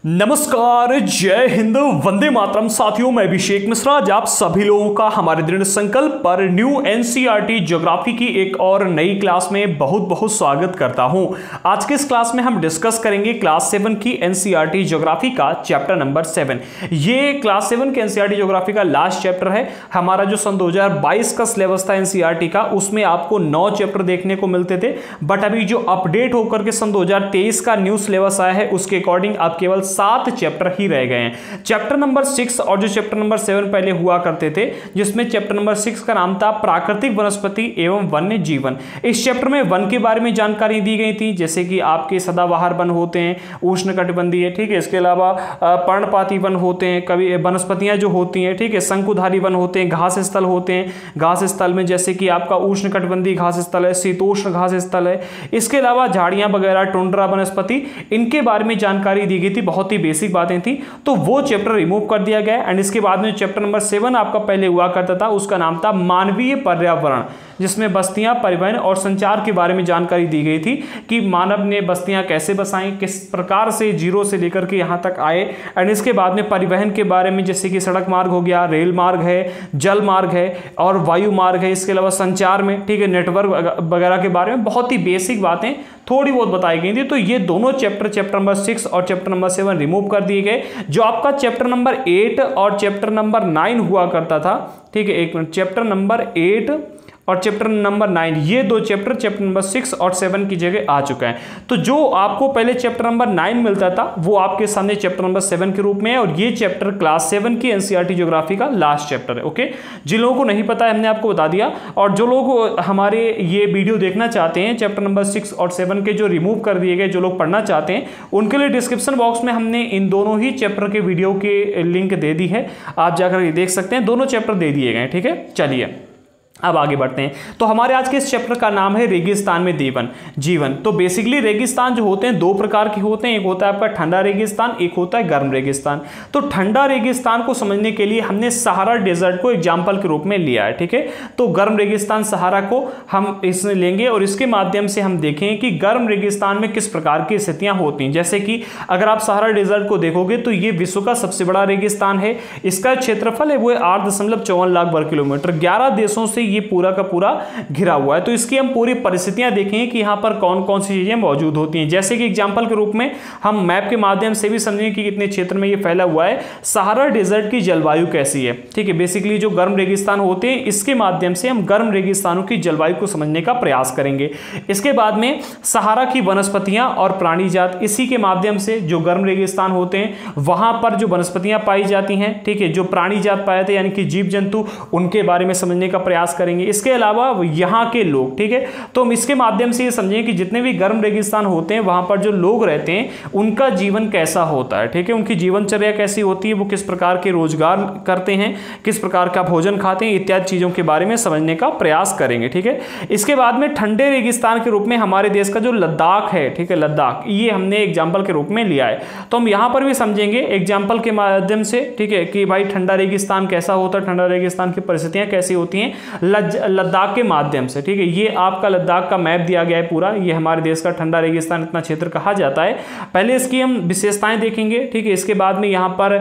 नमस्कार, जय हिंद, वंदे मातरम। साथियों, मैं अभिषेक मिश्रा आज आप सभी लोगों का हमारे दृढ़ संकल्प पर न्यू एनसीईआरटी ज्योग्राफी की एक और नई क्लास में बहुत बहुत स्वागत करता हूं। आज के इस क्लास में हम डिस्कस करेंगे क्लास 7 की एनसीईआरटी ज्योग्राफी का चैप्टर नंबर 7। ये क्लास 7 के एनसीईआरटी ज्योग्राफी का लास्ट चैप्टर है। हमारा जो सन 2022 का सिलेबस था एनसीईआरटी का, उसमें आपको 9 चैप्टर देखने को मिलते थे, बट अभी जो अपडेट होकर के सन 2023 का न्यू सिलेबस आया है उसके अकॉर्डिंग आप केवल 7 चैप्टर ही रह गए हैं। चैप्टर नंबर 6 और जो चैप्टर नंबर 7 पहले हुआ करते थे, जिसमें चैप्टर नंबर 6 का नाम था प्राकृतिक वनस्पति एवं वन्य जीवन। इस चैप्टर में वन के बारे में जानकारी दी गई थी, जैसे कि आपके सदाबहार वन होते हैं, उष्णकटिबंधीय, ठीक है। इसके अलावा पर्णपाती वन होते हैं, कभी वनस्पतियां जो होती हैं, ठीक है, शंकुधारी वन होते हैं, घास स्थल होते हैं। घास स्थल में जैसे कि आपका उष्णकटिबंधीय घास स्थल है, शीतोष्ण घास स्थल है। इसके अलावा झाड़ियां वगैरह, टुंड्रा वनस्पति, इनके बारे में जानकारी दी गई थी, बहुत ही बेसिक बातें थी, तो वो चैप्टर रिमूव कर दिया गया। एंड इसके बाद में चैप्टर नंबर 7 आपका पहले हुआ करता था, उसका नाम था मानवीय पर्यावरण, जिसमें बस्तियां, परिवहन और संचार के बारे में जानकारी दी गई थी कि मानव ने बस्तियां कैसे बसाई, किस प्रकार से जीरो से लेकर के यहां तक आए। एंड इसके बाद में परिवहन के बारे में, जैसे कि सड़क मार्ग हो गया, रेल मार्ग है, जल मार्ग है और वायु मार्ग है। इसके अलावा संचार में, ठीक है, नेटवर्क वगैरह के बारे में बहुत ही बेसिक बातें थोड़ी बहुत बताई गई थी। तो ये दोनों चैप्टर नंबर 6 और चैप्टर नंबर 7 रिमूव कर दिए गए। जो आपका चैप्टर नंबर 8 और चैप्टर नंबर 9 हुआ करता था, ठीक है, एक मिनट, चैप्टर नंबर 8 और चैप्टर नंबर 9, ये दो चैप्टर नंबर 6 और 7 की जगह आ चुका है। तो जो आपको पहले चैप्टर नंबर 9 मिलता था, वो आपके सामने चैप्टर नंबर 7 के रूप में है, और ये चैप्टर क्लास 7 की एनसीईआरटी ज्योग्राफी का लास्ट चैप्टर है। ओके, जिन लोगों को नहीं पता है हमने आपको बता दिया, और जो लोग हमारे ये वीडियो देखना चाहते हैं चैप्टर नंबर 6 और 7 के जो रिमूव कर दिए गए, जो लोग पढ़ना चाहते हैं, उनके लिए डिस्क्रिप्शन बॉक्स में हमने इन दोनों ही चैप्टर के वीडियो के लिंक दे दी है, आप जाकर देख सकते हैं। दोनों चैप्टर दे दिए गए, ठीक है। चलिए अब आगे बढ़ते हैं। तो हमारे आज के इस चैप्टर का नाम है रेगिस्तान में जीवन। तो बेसिकली रेगिस्तान जो होते हैं दो प्रकार के होते हैं, एक होता है आपका ठंडा रेगिस्तान, एक होता है गर्म रेगिस्तान। तो ठंडा रेगिस्तान को समझने के लिए हमने सहारा डेजर्ट को एग्जाम्पल के रूप में लिया है, ठीक है। तो गर्म रेगिस्तान सहारा को हम इसमें लेंगे और इसके माध्यम से हम देखें कि गर्म रेगिस्तान में किस प्रकार की स्थितियां होती हैं। जैसे कि अगर आप सहारा डेजर्ट को देखोगे तो ये विश्व का सबसे बड़ा रेगिस्तान है। इसका क्षेत्रफल है वो 8.54 लाख वर्ग किलोमीटर, 11 देशों से ये पूरा का पूरा घिरा हुआ है। तो इसकी हम पूरी परिस्थितियां देखेंगे कि यहां पर कौन कौन सी चीजें मौजूद होती हैं। जैसे कि एग्जांपल के रूप में हम मैप के माध्यम से भी समझेंगे कि कितने क्षेत्र में ये फैला हुआ है। सहारा डेजर्ट की जलवायु कैसी है, ठीक है। बेसिकली जो गर्म रेगिस्तान होते हैं, इसके माध्यम से हम गर्म रेगिस्तानों की जलवायु को समझने का प्रयास करेंगे। इसके बाद में सहारा की वनस्पतियां और प्राणी जात, इसी के माध्यम से जो गर्म रेगिस्तान होते हैं वहां पर जो वनस्पतियां पाई जाती हैं, ठीक है, जो प्राणी जात पाए जाते हैं यानी कि जीव जंतु, उनके बारे में समझने का प्रयास करेंगे। इसके अलावा यहाँ के लोग, ठीक है, तो हम इसके माध्यम से ये समझें कि जितने भी गर्म रेगिस्तान होते हैं वहां पर जो लोग रहते हैं उनका जीवन कैसा होता है, ठीक है, उनकी जीवनचर्या कैसी होती है, वो किस प्रकार के रोजगार करते हैं, किस प्रकार का भोजन खाते हैं, इत्यादि चीजों के बारे में समझने का प्रयास करेंगे, ठीक है। इसके बाद में ठंडे रेगिस्तान के रूप में हमारे देश का जो लद्दाख है, ठीक है, लद्दाख, ये हमने एग्जाम्पल के रूप में लिया है। तो हम यहां पर भी समझेंगे एग्जाम्पल के माध्यम से, ठीक है, कि भाई ठंडा रेगिस्तान कैसा होता है, ठंडा रेगिस्तान की परिस्थितियां कैसी होती हैं लद्दाख के माध्यम से, ठीक है। ये आपका लद्दाख का मैप दिया गया है पूरा, ये हमारे देश का ठंडा रेगिस्तान इतना क्षेत्र कहा जाता है। पहले इसकी हम विशेषताएं देखेंगे, ठीक है। इसके बाद में यहाँ पर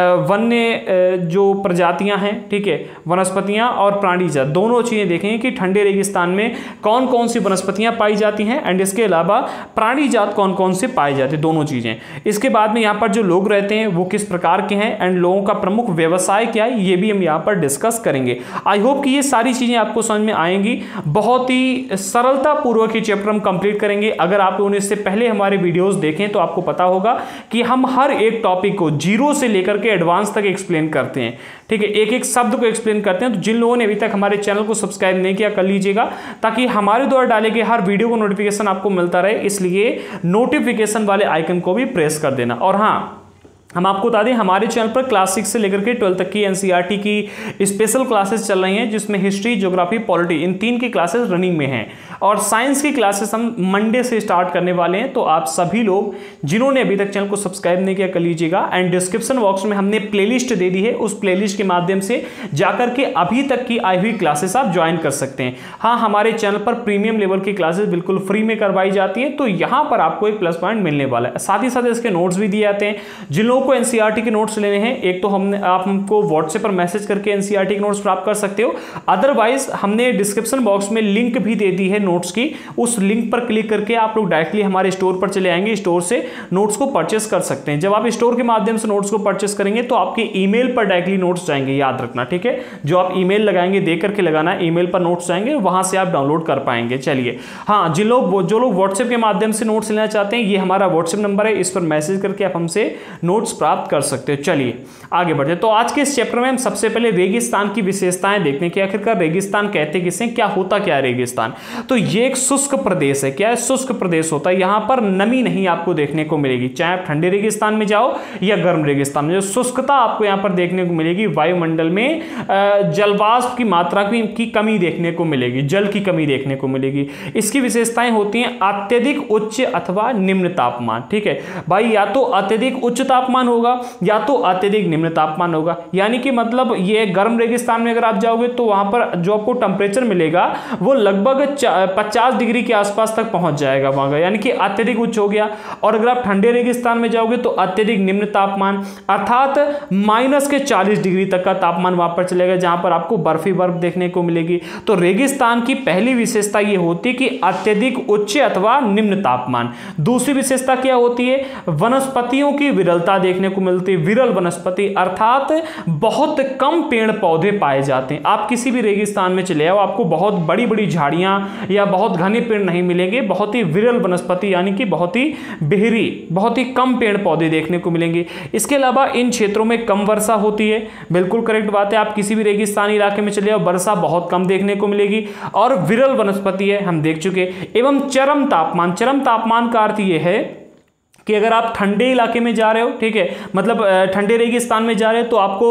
वन्य जो प्रजातियां हैं, ठीक है, वनस्पतियां और प्राणी जात, दोनों चीजें देखेंगे कि ठंडे रेगिस्तान में कौन कौन सी वनस्पतियां पाई जाती हैं, एंड इसके अलावा प्राणी जात कौन कौन से पाए जाते हैं, दोनों चीजें। इसके बाद में यहाँ पर जो लोग रहते हैं वो किस प्रकार के हैं, एंड लोगों का प्रमुख व्यवसाय क्या है, ये भी हम यहाँ पर डिस्कस करेंगे। आई होप कि ये सारी चीजें आपको समझ में आएंगी। बहुत ही सरलता पूर्वक ये चैप्टर हम कंप्लीट करेंगे। अगर आप लोगों ने इससे पहले हमारे वीडियोस देखें तो आपको पता होगा कि हम हर एक टॉपिक को जीरो से लेकर के एडवांस तक एक्सप्लेन करते हैं, ठीक है, एक एक शब्द को एक्सप्लेन करते हैं। तो जिन लोगों ने अभी तक हमारे चैनल को सब्सक्राइब नहीं किया, कर लीजिएगा, ताकि हमारे द्वारा डाले गए हर वीडियो को नोटिफिकेशन आपको मिलता रहे। इसलिए नोटिफिकेशन वाले आइकन को भी प्रेस कर देना। और हाँ, हम आपको बता दें हमारे चैनल पर क्लास 6 से लेकर के 12 तक की एनसीईआरटी की स्पेशल क्लासेस चल रही हैं, जिसमें हिस्ट्री, ज्योग्राफी, पॉलिटी इन 3 की क्लासेस रनिंग में हैं और साइंस की क्लासेस हम मंडे से स्टार्ट करने वाले हैं। तो आप सभी लोग जिन्होंने अभी तक चैनल को सब्सक्राइब नहीं किया कर लीजिएगा। एंड डिस्क्रिप्शन बॉक्स में हमने प्लेलिस्ट दे दी है, उस प्लेलिस्ट के माध्यम से जाकर के अभी तक की आई हुई क्लासेस आप ज्वाइन कर सकते हैं। हाँ, हमारे चैनल पर प्रीमियम लेवल की क्लासेस बिल्कुल फ्री में करवाई जाती है, तो यहाँ पर आपको एक प्लस पॉइंट मिलने वाला है। साथ ही साथ इसके नोट्स भी दिए जाते हैं। जिन लोगों को एनसीईआरटी के नोट्स लेने हैं, एक तो आप हमको व्हाट्सएप पर मैसेज करके एनसीईआरटी के नोट्स प्राप्त कर सकते हो। अदरवाइज हमने डिस्क्रिप्शन बॉक्स में लिंक भी दे दी है नोट्स की, उस लिंक पर क्लिक करके आप लोग डायरेक्टली हमारे स्टोर पर चले आएंगे, स्टोर से नोट्स को परचेस कर सकते हैं। जब आप स्टोर के माध्यम से नोट्स को परचेस करेंगे तो आपके ईमेल पर डायरेक्टली नोट्स जाएंगे, याद रखना, ठीक है। जो आप ईमेल लगाएंगे, देख करके लगाना, ईमेल पर नोट्स जाएंगे, वहां से आप डाउनलोड कर पाएंगे। चलिए, हाँ, जो लोग व्हाट्सएप के माध्यम से नोट्स लेना चाहते हैं, ये हमारा व्हाट्सएप नंबर है, इस पर मैसेज करके आप हमसे नोट्स प्राप्त कर सकते हो। चलिए आगे बढ़ते। तो आज के इस चैप्टर में हम सबसे पहले रेगिस्तान की विशेषताएं देखते हैं कि आखिरकार रेगिस्तान कहते किसे, क्या होता क्या है रेगिस्तान। तो ये एक शुष्क प्रदेश है। क्या है? शुष्क प्रदेश होता है। यहां पर नमी नहीं आपको देखने को मिलेगी, चाहे आप ठंडे रेगिस्तान में जाओ या गर्म रेगिस्तान में, जो शुष्कता आपको यहां पर देखने को मिलेगी। वायुमंडल में जलवाष्प की मात्रा की कमी देखने को मिलेगी, जल की कमी देखने को मिलेगी। इसकी विशेषताएं होती हैं अत्यधिक उच्च अथवा निम्न तापमान। ठीक है भाई, या तो अत्यधिक उच्च तापमान होगा या तो अत्यधिक निम्न तापमान होगा। यानी कि मतलब ये गर्म रेगिस्तान में अगर आप जाओगे तो वहां पर जो आपको टेम्परेचर मिलेगा वो लगभग 50 डिग्री के आसपास तक पहुंच जाएगा वहां का, यानी कि अत्यधिक उच्च हो गया। और अगर आप ठंडे रेगिस्तान में जाओगे तो अत्यधिक निम्न तापमान, अर्थात -40 डिग्री तक का तापमान वहां पर चलेगा, जहां पर आपको बर्फ ही बर्फ देखने को मिलेगी। तो रेगिस्तान की पहली विशेषता यह होती है कि अत्यधिक उच्च अथवा निम्न तापमान। दूसरी विशेषता क्या होती है? वनस्पतियों की विरलता देखने को मिलती है। विरल वनस्पति अर्थात बहुत कम पेड़ पौधे पाए जाते हैं। आप किसी भी रेगिस्तान में चले आओ, आपको बहुत बड़ी बड़ी झाड़ियां या बहुत घने पेड़ नहीं मिलेंगे, बहुत ही विरल वनस्पति यानी कि बहुत ही बेहरी, बहुत ही कम पेड़ पौधे देखने को मिलेंगे। इसके अलावा इन क्षेत्रों में कम वर्षा होती है। बिल्कुल करेक्ट बात है, आप किसी भी रेगिस्तानी इलाके में चले आओ, वर्षा बहुत कम देखने को मिलेगी और विरल वनस्पति है, हम देख चुके। एवं चरम तापमान, चरम तापमान का अर्थ यह है कि अगर आप ठंडे इलाके में जा रहे हो, ठीक है, मतलब ठंडे रेगिस्तान में जा रहे हो तो आपको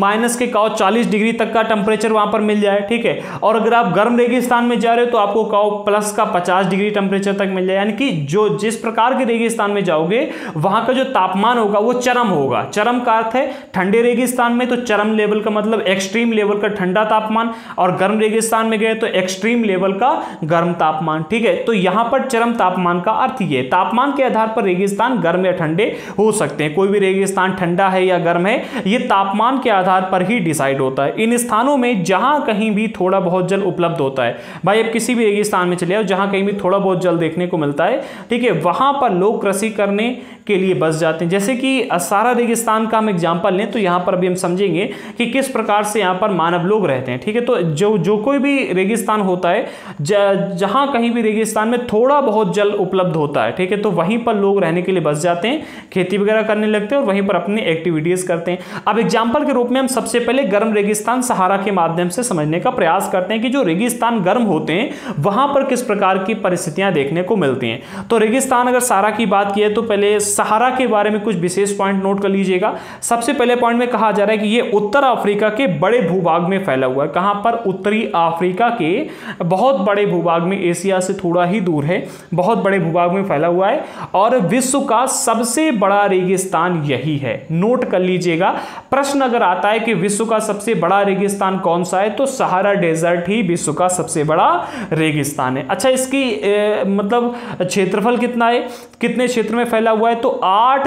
-40 डिग्री तक का टेम्परेचर वहां पर मिल जाए, ठीक है। और अगर आप गर्म रेगिस्तान में जा रहे हो तो आपको +50 डिग्री टेम्परेचर तक मिल जाए। यानी कि जो जिस प्रकार के रेगिस्तान में जाओगे वहां का जो तापमान होगा वो चरम होगा। चरम का अर्थ है ठंडे रेगिस्तान में तो चरम लेवल का मतलब एक्सट्रीम लेवल का ठंडा तापमान, और गर्म रेगिस्तान में गए तो एक्सट्रीम लेवल का गर्म तापमान, ठीक है। तो यहां पर चरम तापमान का अर्थ ये, तापमान के आधार पर रेगिस्तान गर्म या ठंडे हो सकते हैं। कोई भी रेगिस्तान ठंडा है या गर्म है, यह तापमान के आधार पर ही डिसाइड होता है। इन स्थानों में जहां कहीं भी थोड़ा बहुत जल उपलब्ध होता है, भाई अब किसी भी रेगिस्तान में चले जाओ जहां कहीं भी थोड़ा बहुत जल देखने को मिलता है, ठीक है, वहां पर लोग कृषि करने के लिए बस जाते हैं। जैसे कि सारा रेगिस्तान का हम एग्जांपल लें तो यहां पर अभी हम समझेंगे कि किस प्रकार से यहां पर मानव लोग रहते हैं, ठीक है। तो जो कोई भी रेगिस्तान होता है, जहां कहीं भी रेगिस्तान में थोड़ा बहुत जल उपलब्ध होता है, ठीक है, तो वहीं पर लोग रहने के लिए बस जाते हैं, खेती वगैरह करने लगते हैं और वहीं पर अपनी एक्टिविटीज करते हैं। अब एग्जांपल के रूप में हम सबसे पहले गर्म रेगिस्तान सहारा के माध्यम से समझने का प्रयास करते हैं कि जो रेगिस्तान गर्म होते हैं वहां पर किस प्रकार की परिस्थितियां देखने को मिलती हैं। तो रेगिस्तान अगर सहारा की बात की है तो पहले सहारा के बारे में कुछ विशेष पॉइंट नोट कर लीजिएगा। सबसे पहले पॉइंट में कहा जा रहा है कि यह उत्तर अफ्रीका के बड़े भूभाग में फैला हुआ है। कहां पर? उत्तरी अफ्रीका के बहुत बड़े भूभाग में, एशिया से थोड़ा ही दूर है, बहुत बड़े भूभाग में फैला हुआ है और विश्व का सबसे बड़ा रेगिस्तान यही है। नोट कर लीजिएगा, प्रश्न अगर आता है कि विश्व का सबसे बड़ा रेगिस्तान कौन सा है तो सहारा डेजर्ट ही विश्व का सबसे बड़ा रेगिस्तान है। अच्छा, इसकी मतलब क्षेत्रफल कितना है, कितने क्षेत्र में फैला हुआ है तो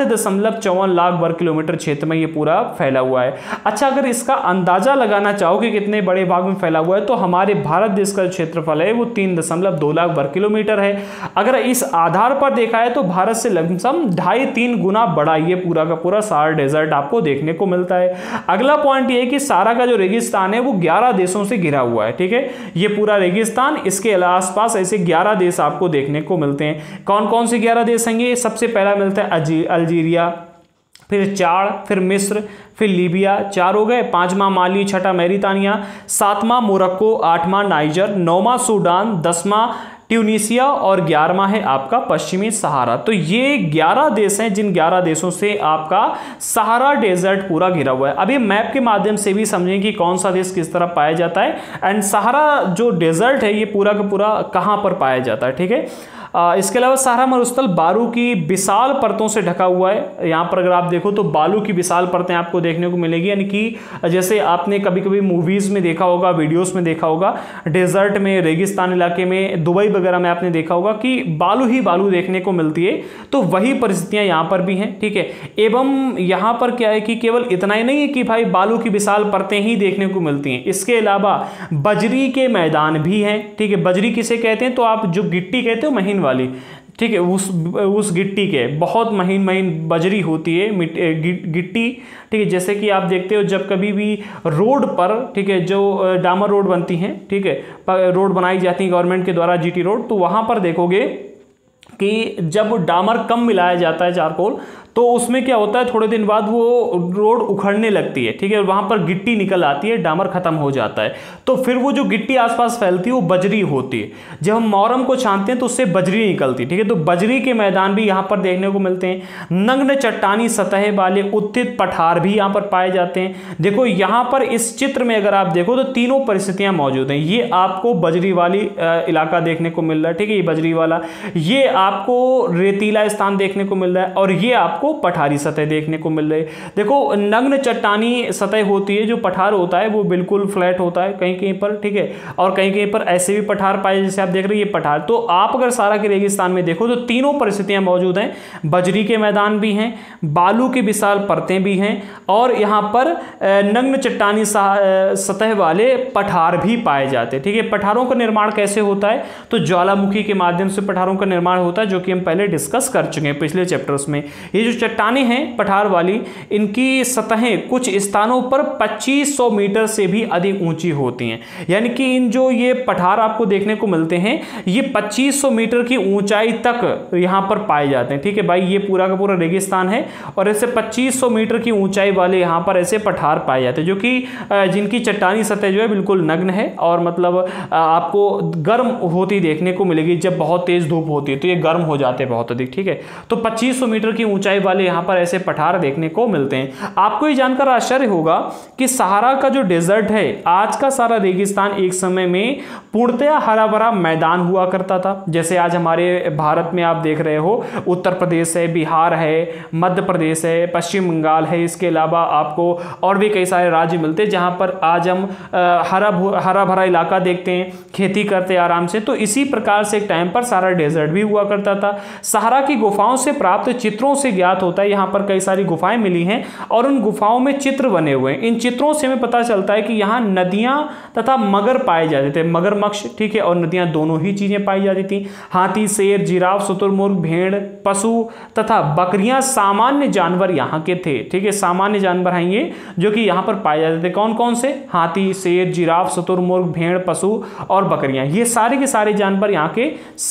8.54 लाख वर्ग किलोमीटर क्षेत्र में यह पूरा फैला हुआ है। अच्छा, अगर इसका अंदाजा लगाना चाहो कि कितने बड़े भाग में फैला हुआ है तो हमारे भारत देश का क्षेत्रफल है वो 3.2 लाख वर्ग किलोमीटर है। अगर इस आधार पर देखा है तो भारत से लगभग 2.5-3 गुना बड़ा ये पूरा का पूरा सहारा डेजर्ट आपको देखने को मिलता है। अगला पॉइंट ये है कि सहारा का जो रेगिस्तान है वो 11 देशों से घिरा हुआ है, ठीक है। ये पूरा रेगिस्तान, इसके आसपास ऐसे 11 देश आपको देखने को मिलते हैं। कौन कौन से 11 देश हैं? सबसे पहला मिलता है अल्जीरिया, फिर चाड, फिर मिस्र, फिर लीबिया, 4 हो गए, 5वां माली, 6ठा मैरितानिया, 7वां मोरक्को, 8वां नाइजर, 9वां सूडान, 10वां ट्यूनीशिया और 11वां है आपका पश्चिमी सहारा। तो ये 11 देश हैं जिन 11 देशों से आपका सहारा डेजर्ट पूरा घिरा हुआ है। अभी मैप के माध्यम से भी समझें कि कौन सा देश किस तरफ पाया जाता है एंड सहारा जो डेजर्ट है ये पूरा का पूरा कहां पर पाया जाता है, ठीक है। इसके अलावा सहारा मरुस्थल बालू की विशाल परतों से ढका हुआ है। यहाँ पर अगर आप देखो तो बालू की विशाल परतें आपको देखने को मिलेगी, यानी कि जैसे आपने कभी कभी मूवीज में देखा होगा, वीडियोस में देखा होगा, डेजर्ट में, रेगिस्तान इलाके में, दुबई वगैरह में आपने देखा होगा कि बालू ही बालू देखने को मिलती है। तो वही परिस्थितियां यहाँ पर भी हैं, ठीक है। एवं यहाँ पर क्या है कि केवल इतना ही नहीं है कि भाई बालू की विशाल परतें ही देखने को मिलती हैं, इसके अलावा बजरी के मैदान भी हैं, ठीक है। बजरी किसे कहते हैं, तो आप जो गिट्टी कहते हो महीन वाली, ठीक है, उस गिट्टी के बहुत महीन महीन बजरी होती है गिट्टी, ठीक है। जैसे कि आप देखते हो जब कभी भी रोड पर, ठीक है, जो डामर रोड बनती हैं, ठीक है, रोड बनाई जाती है गवर्नमेंट के द्वारा, जीटी रोड, तो वहां पर देखोगे कि जब डामर कम मिलाया जाता है चारकोल, तो उसमें क्या होता है, थोड़े दिन बाद वो रोड उखड़ने लगती है, ठीक है, वहां पर गिट्टी निकल आती है, डामर खत्म हो जाता है, तो फिर वो जो गिट्टी आसपास फैलती है वो बजरी होती है। जब हम मोरम को छानते हैं तो उससे बजरी निकलती है, ठीक है। तो बजरी के मैदान भी यहाँ पर देखने को मिलते हैं। नग्न चट्टानी सतह वाले उत्थित पठार भी यहाँ पर पाए जाते हैं। देखो यहाँ पर इस चित्र में अगर आप देखो तो तीनों परिस्थितियां मौजूद हैं। ये आपको बजरी वाली इलाका देखने को मिल रहा है, ठीक है, ये बजरी वाला, ये आपको रेतीला स्थान देखने को मिल रहा है, और ये आपको पठारी सतह देखने को मिल रही है। देखो नग्न चट्टानी सतह होती है, जो पठार होता है वो बिल्कुल फ्लैट होता है कहीं कहीं पर, ठीक है, और कहीं कहीं पर ऐसे भी पठार पाए, जैसे आप देख रहे हैं ये पठार। तो आप अगर सहारा के रेगिस्तान में देखो तो तीनों परिस्थितियां मौजूद हैं, बजरी के मैदान भी हैं, बालू की विशाल परतें भी हैं, और यहाँ पर नग्न चट्टानी सतह वाले पठार भी पाए जाते हैं, ठीक है। पठारों का निर्माण कैसे होता है, तो ज्वालामुखी के माध्यम से पठारों का निर्माण होता है, जो कि हम पहले डिस्कस कर चुके हैं पिछले चैप्टर्स में। ये जो चट्टानें हैं पठार वाली, इनकी सतहें कुछ स्थानों पर 2500 मीटर से भी अधिक ऊंची होती हैं, यानी कि इन जो ये पठार आपको देखने को मिलते हैं ये 2500 मीटर की ऊंचाई तक यहां पर पाए जाते हैं, ठीक है भाई। ये पूरा का पूरा रेगिस्तान है और ऐसे 2500 मीटर की ऊंचाई वाले यहां पर ऐसे पठार पाए जाते हैं, जो कि जिनकी चट्टानी सतह जो है बिल्कुल नग्न है, और मतलब आपको गर्म होती देखने को मिलेगी। जब बहुत तेज धूप होती है तो ये गर्म हो जाते हैं बहुत अधिक, ठीक है। तो 2500 मीटर की ऊंचाई वाले यहां पर ऐसे पठार देखने को मिलते हैं। आपको ये जानकर आश्चर्य होगा कि सहारा का जो डेजर्ट है, आज का सारा रेगिस्तान एक समय में पूर्णतया हरा भरा मैदान हुआ करता था। जैसे आज हमारे भारत में आप देख रहे हो, उत्तर प्रदेश है, बिहार है, मध्य प्रदेश है, पश्चिम बंगाल है, इसके अलावा आपको और भी कई सारे राज्य मिलते हैं जहां पर आज हम हरा भरा इलाका देखते हैं, खेती करते हैं आराम से। तो इसी प्रकार से एक टाइम पर सारा डेजर्ट भी हुआ करता था। सहारा की गुफाओं से प्राप्त चित्रों से ज्ञात होता है, यहाँ पर कई सारी गुफाएं मिली हैं और उन गुफाओं में चित्र बने हुए हैं। इन चित्रों से हमें पता चलता है कि यहाँ नदियां तथा मगर पाए जाते थे, मगरमच्छ, ठीक है, और नदियां दोनों ही चीजें पाई जाती थी। हाथी, शेर, जिराफ, शुतुरमुर्ग, भेड़, पशु तथा बकरियां सामान्य जानवर यहाँ के थे, ठीक है। सामान्य जानवर हैं ये जो कि यहाँ पर पाए जाते थे। कौन कौन से? हाथी, शेर, जिराफ, शुतुरमुर्ग, भेड़, पशु और बकरियां, ये सारे के सारे जानवर यहाँ के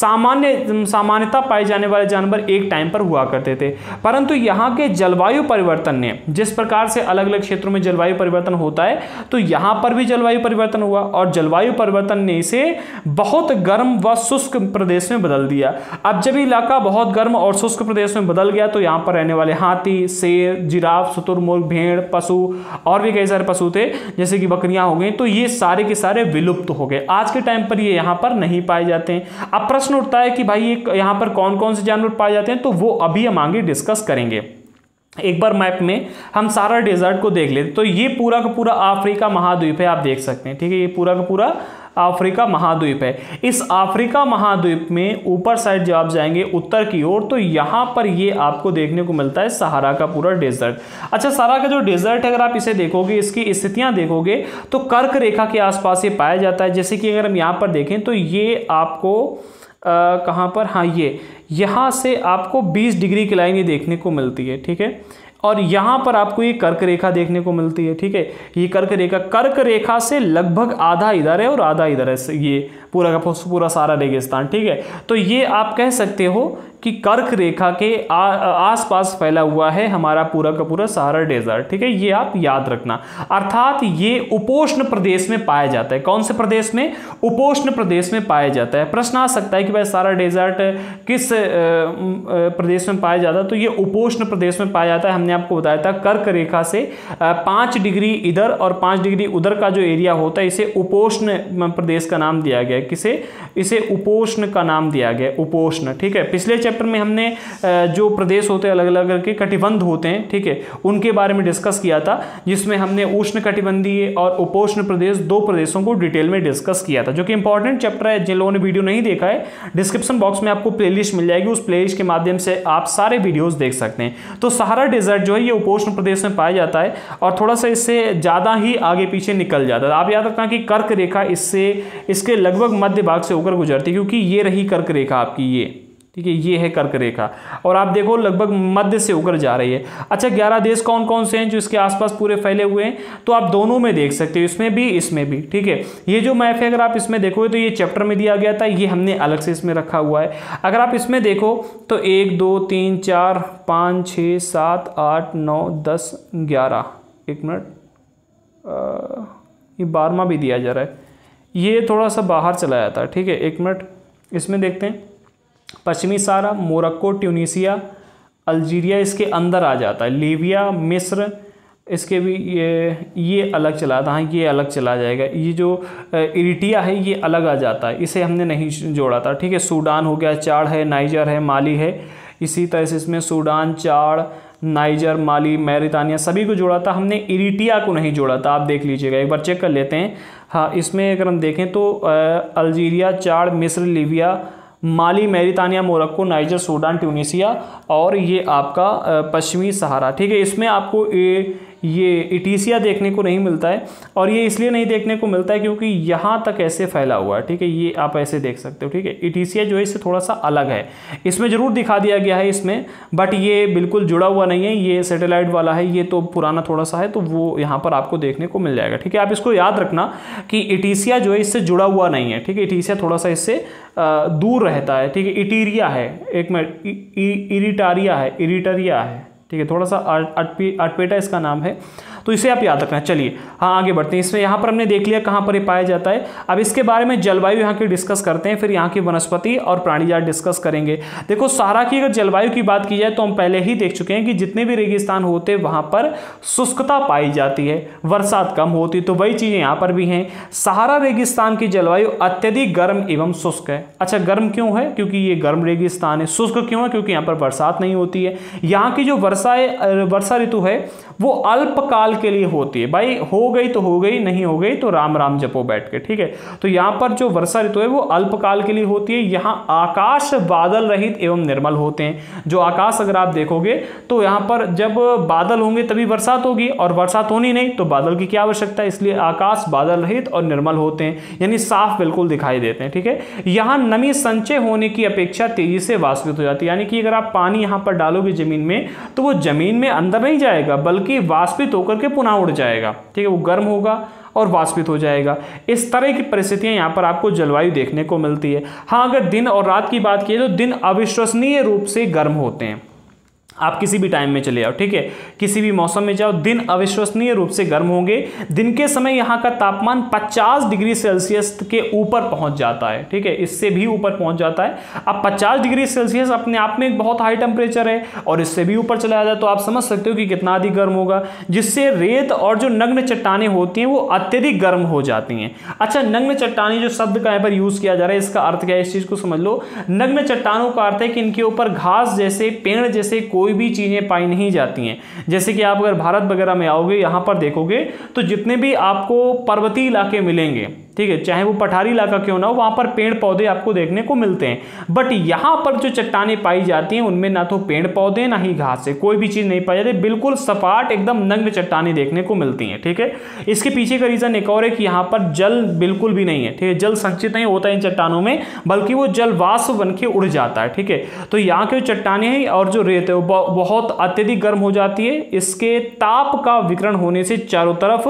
सामान्यता पाए जाने वाले जानवर एक टाइम पर हुआ करते थे। परंतु यहाँ के जलवायु परिवर्तन ने, जिस प्रकार से अलग अलग क्षेत्रों में जलवायु परिवर्तन होता है, तो यहाँ पर भी जलवायु परिवर्तन हुआ और जलवायु परिवर्तन ने इसे बहुत गर्म व शुष्क प्रदेश में बदल दिया। अब जब इलाका बहुत गर्म और शुष्क प्रदेश में बदल गया तो यहाँ पर रहने वाले हाथी, शेर, जिराफ, शुतुरमुर्ग, भेड़, पशु और भी कई सारे पशु थे जैसे कि बकरियां हो गई, तो ये सारे के सारे विलुप्त हो गए। आज के टाइम पर ये यहाँ पर नहीं पाए जाते हैं। अब प्रश्न उठता है कि भाई यहाँ पर कौन कौन से जानवर पाए जाते हैं, तो वो अभी हम आगे डिस्कस करेंगे। एक बार मैप में हम सारा डेजर्ट को देख लेते, तो ये पूरा का पूरा अफ्रीका महाद्वीप है, आप देख सकते हैं, ठीक है। ये पूरा का पूरा अफ्रीका महाद्वीप है। इस अफ्रीका महाद्वीप में ऊपर साइड जब आप जाएंगे उत्तर की ओर, तो यहाँ पर ये आपको देखने को मिलता है सहारा का पूरा डेजर्ट। अच्छा, सहारा का जो डेजर्ट है, अगर आप इसे देखोगे, इसकी स्थितियां देखोगे, तो कर्क रेखा के आसपास ये पाया जाता है। जैसे कि अगर हम यहाँ पर देखें तो ये आपको कहाँ पर, हाँ, यहाँ से आपको 20 डिग्री की लाइन ये देखने को मिलती है, ठीक है। और यहाँ पर आपको ये कर्क रेखा देखने को मिलती है, ठीक है। ये कर्क रेखा से लगभग आधा इधर है और आधा इधर है, ये पूरा का पूरा सारा रेगिस्तान, ठीक है। तो ये आप कह सकते हो कि कर्क रेखा के आसपास फैला हुआ है हमारा पूरा का पूरा सहारा डेजर्ट, ठीक है। ये आप याद रखना। अर्थात ये उपोष्ण प्रदेश में पाया जाता है। कौन से प्रदेश में? उपोष्ण प्रदेश में पाया जाता है। प्रश्न आ सकता है कि भाई सहारा डेजर्ट किस प्रदेश में पाया जाता है? तो ये उपोष्ण प्रदेश में पाया जाता है। हमने आपको बताया था कर्क रेखा से 5 डिग्री इधर और 5 डिग्री उधर का जो एरिया होता है इसे उपोष्ण प्रदेश का नाम दिया गया। किसे? इसे उपोष्ण का नाम दिया गया, उपोष्ण, ठीक है। पिछले चैप्टर में हमने जो प्रदेश होते हैं अलग अलग करके कटिबंध होते हैं, ठीक है, उनके बारे में डिस्कस किया था, जिसमें हमने उष्ण कटिबंधीय और उपोष्ण प्रदेश, 2 प्रदेशों को डिटेल में डिस्कस किया था, जो कि इंपॉर्टेंट चैप्टर है। जिन लोगों ने वीडियो नहीं देखा है, डिस्क्रिप्शन बॉक्स में आपको प्लेलिस्ट मिल जाएगी, उस प्लेलिस्ट के माध्यम से आप सारे वीडियोस देख सकते हैं। तो सहारा डेजर्ट जो है ये उपोष्ण प्रदेश में पाया जाता है और थोड़ा सा इससे ज्यादा ही आगे पीछे निकल जाता है। आप याद रखना कि कर्क रेखा इसके लगभग मध्य भाग से होकर गुजरती है, क्योंकि ये रही कर्क रेखा आपकी, ये, ठीक है, ये है कर्क रेखा और आप देखो लगभग मध्य से होकर जा रही है। अच्छा, 11 देश कौन कौन से हैं जो इसके आसपास पूरे फैले हुए हैं? तो आप दोनों में देख सकते हो, इसमें भी इसमें भी, ठीक है। ये जो मैप है अगर आप इसमें देखोगे तो ये चैप्टर में दिया गया था, ये हमने अलग से इसमें रखा हुआ है। अगर आप इसमें देखो तो 1 2 3 4 5 6 7 8 9 10 11, एक मिनट, ये 12वां भी दिया जा रहा है, ये थोड़ा सा बाहर चला जाता है, ठीक है। एक मिनट, इसमें देखते हैं। पश्चिमी सहारा, मोरक्को, ट्यूनीसिया, अल्जीरिया इसके अंदर आ जाता है, लीबिया, मिस्र, इसके भी ये अलग चला था, हाँ ये अलग चला जाएगा। ये जो इरिटिया है ये अलग आ जाता है, इसे हमने नहीं जोड़ा था, ठीक है। सूडान हो गया, चाड है, नाइजर है, माली है, इसी तरह से इसमें सूडान, चाड, नाइजर, माली, मैरितानिया सभी को जोड़ा था, हमने इरिटिया को नहीं जोड़ा था। आप देख लीजिएगा, एक बार चेक कर लेते हैं। हाँ, इसमें अगर हम देखें तो अल्जीरिया, चाड, मिस्र, Libya, Mali, Mauritania, Morocco, Niger, Sudan, Tunisia और ये आपका पश्चिमी सहारा, ठीक है। इसमें आपको ये इटिसिया देखने को नहीं मिलता है और ये इसलिए नहीं देखने को मिलता है क्योंकि यहाँ तक ऐसे फैला हुआ है, ठीक है। ये आप ऐसे देख सकते हो, ठीक है। इटिसिया जो है इससे थोड़ा सा अलग है, इसमें जरूर दिखा दिया गया है इसमें, बट ये बिल्कुल जुड़ा हुआ नहीं है, ये सैटेलाइट वाला है, ये तो पुराना थोड़ा सा है, तो वो यहाँ पर आपको देखने को मिल जाएगा, ठीक है। आप इसको याद रखना कि इटिसिया जो है इससे जुड़ा हुआ नहीं है, ठीक है। इटिसिया थोड़ा सा इससे दूर रहता है, ठीक है। इटीरिया है, एक मिनट, इरिटारिया है, ठीक है, थोड़ा सा अटपेटा इसका नाम है, तो इसे आप याद रखना। चलिए हाँ आगे बढ़ते हैं। इसमें यहाँ पर हमने देख लिया कहाँ पर ये पाया जाता है। अब इसके बारे में जलवायु यहाँ की डिस्कस करते हैं, फिर यहाँ की वनस्पति और प्राणी जात डिस्कस करेंगे। देखो सहारा की अगर जलवायु की बात की जाए तो हम पहले ही देख चुके हैं कि जितने भी रेगिस्तान होते हैं वहाँ पर शुष्कता पाई जाती है, वर्षात कम होती, तो वही चीज़ें यहाँ पर भी हैं। सहारा रेगिस्तान की जलवायु अत्यधिक गर्म एवं शुष्क है। अच्छा, गर्म क्यों है? क्योंकि ये गर्म रेगिस्तान है। शुष्क क्यों है? क्योंकि यहाँ पर बरसात नहीं होती है। यहाँ की जो वर्षा ऋतु है वो अल्पकाल के लिए होती है। भाई हो गई तो हो गई, नहीं हो गई तो राम राम जपो बैठ के, ठीक है। तो यहाँ पर जो वर्षा ऋतु है वो अल्पकाल के लिए होती है। यहाँ आकाश बादल रहित एवं निर्मल होते हैं। जो आकाश अगर आप देखोगे तो यहाँ पर जब बादल होंगे तभी बरसात होगी, और बरसात होनी नहीं तो बादल की क्या आवश्यकता है, इसलिए आकाश बादल रहित और निर्मल होते हैं, यानी साफ बिल्कुल दिखाई देते हैं, ठीक है। यहाँ नमी संचय होने की अपेक्षा तेजी से वाष्पित हो जाती है, यानी कि अगर आप पानी यहाँ पर डालोगे जमीन में तो वो जमीन में अंदर नहीं जाएगा बल्कि वाष्पित होकर के पुनः उड़ जाएगा, ठीक है। वो गर्म होगा और वाष्पित हो जाएगा। इस तरह की परिस्थितियां यहाँ पर आपको जलवायु देखने को मिलती है। हाँ, अगर दिन और रात की बात की तो दिन अविश्वसनीय रूप से गर्म होते हैं। आप किसी भी टाइम में चले जाओ, ठीक है, किसी भी मौसम में जाओ, दिन अविश्वसनीय रूप से गर्म होंगे। दिन के समय यहाँ का तापमान 50 डिग्री सेल्सियस के ऊपर पहुंच जाता है, ठीक है, इससे भी ऊपर पहुंच जाता है। अब 50 डिग्री सेल्सियस अपने आप में एक बहुत हाई टेम्परेचर है और इससे भी ऊपर चला जाता है तो आप समझ सकते हो कि कितना अधिक गर्म होगा, जिससे रेत और जो नग्न चट्टानें होती हैं वो अत्यधिक गर्म हो जाती हैं। अच्छा, नग्न चट्टानें जो शब्द का यहाँ पर यूज किया जा रहा है, इसका अर्थ क्या है, इस चीज को समझ लो। नग्न चट्टानों का अर्थ है कि इनके ऊपर घास जैसे, पेड़ जैसे कोई कोई भी चीज़ें पाई नहीं जाती हैं। जैसे कि आप अगर भारत वगैरह में आओगे, यहाँ पर देखोगे तो जितने भी आपको पर्वतीय इलाके मिलेंगे, ठीक है, चाहे वो पठारी इलाका क्यों ना हो, वहाँ पर पेड़ पौधे आपको देखने को मिलते हैं। बट यहाँ पर जो चट्टानें पाई जाती हैं उनमें ना तो पेड़ पौधे ना ही घास है, कोई भी चीज़ नहीं पाई जाती, बिल्कुल सपाट एकदम नग्न चट्टानें देखने को मिलती हैं। ठीक है, इसके पीछे का रीज़न एक और है कि यहाँ पर जल बिल्कुल भी नहीं है। ठीक है, जल संचित नहीं होता है इन चट्टानों में, बल्कि वो जल वाष्प बन के उड़ जाता है। ठीक है, तो यहाँ के जो चट्टानें हैं और जो रेत है वो बहुत अत्यधिक गर्म हो जाती है। इसके ताप का विकिरण होने से चारों तरफ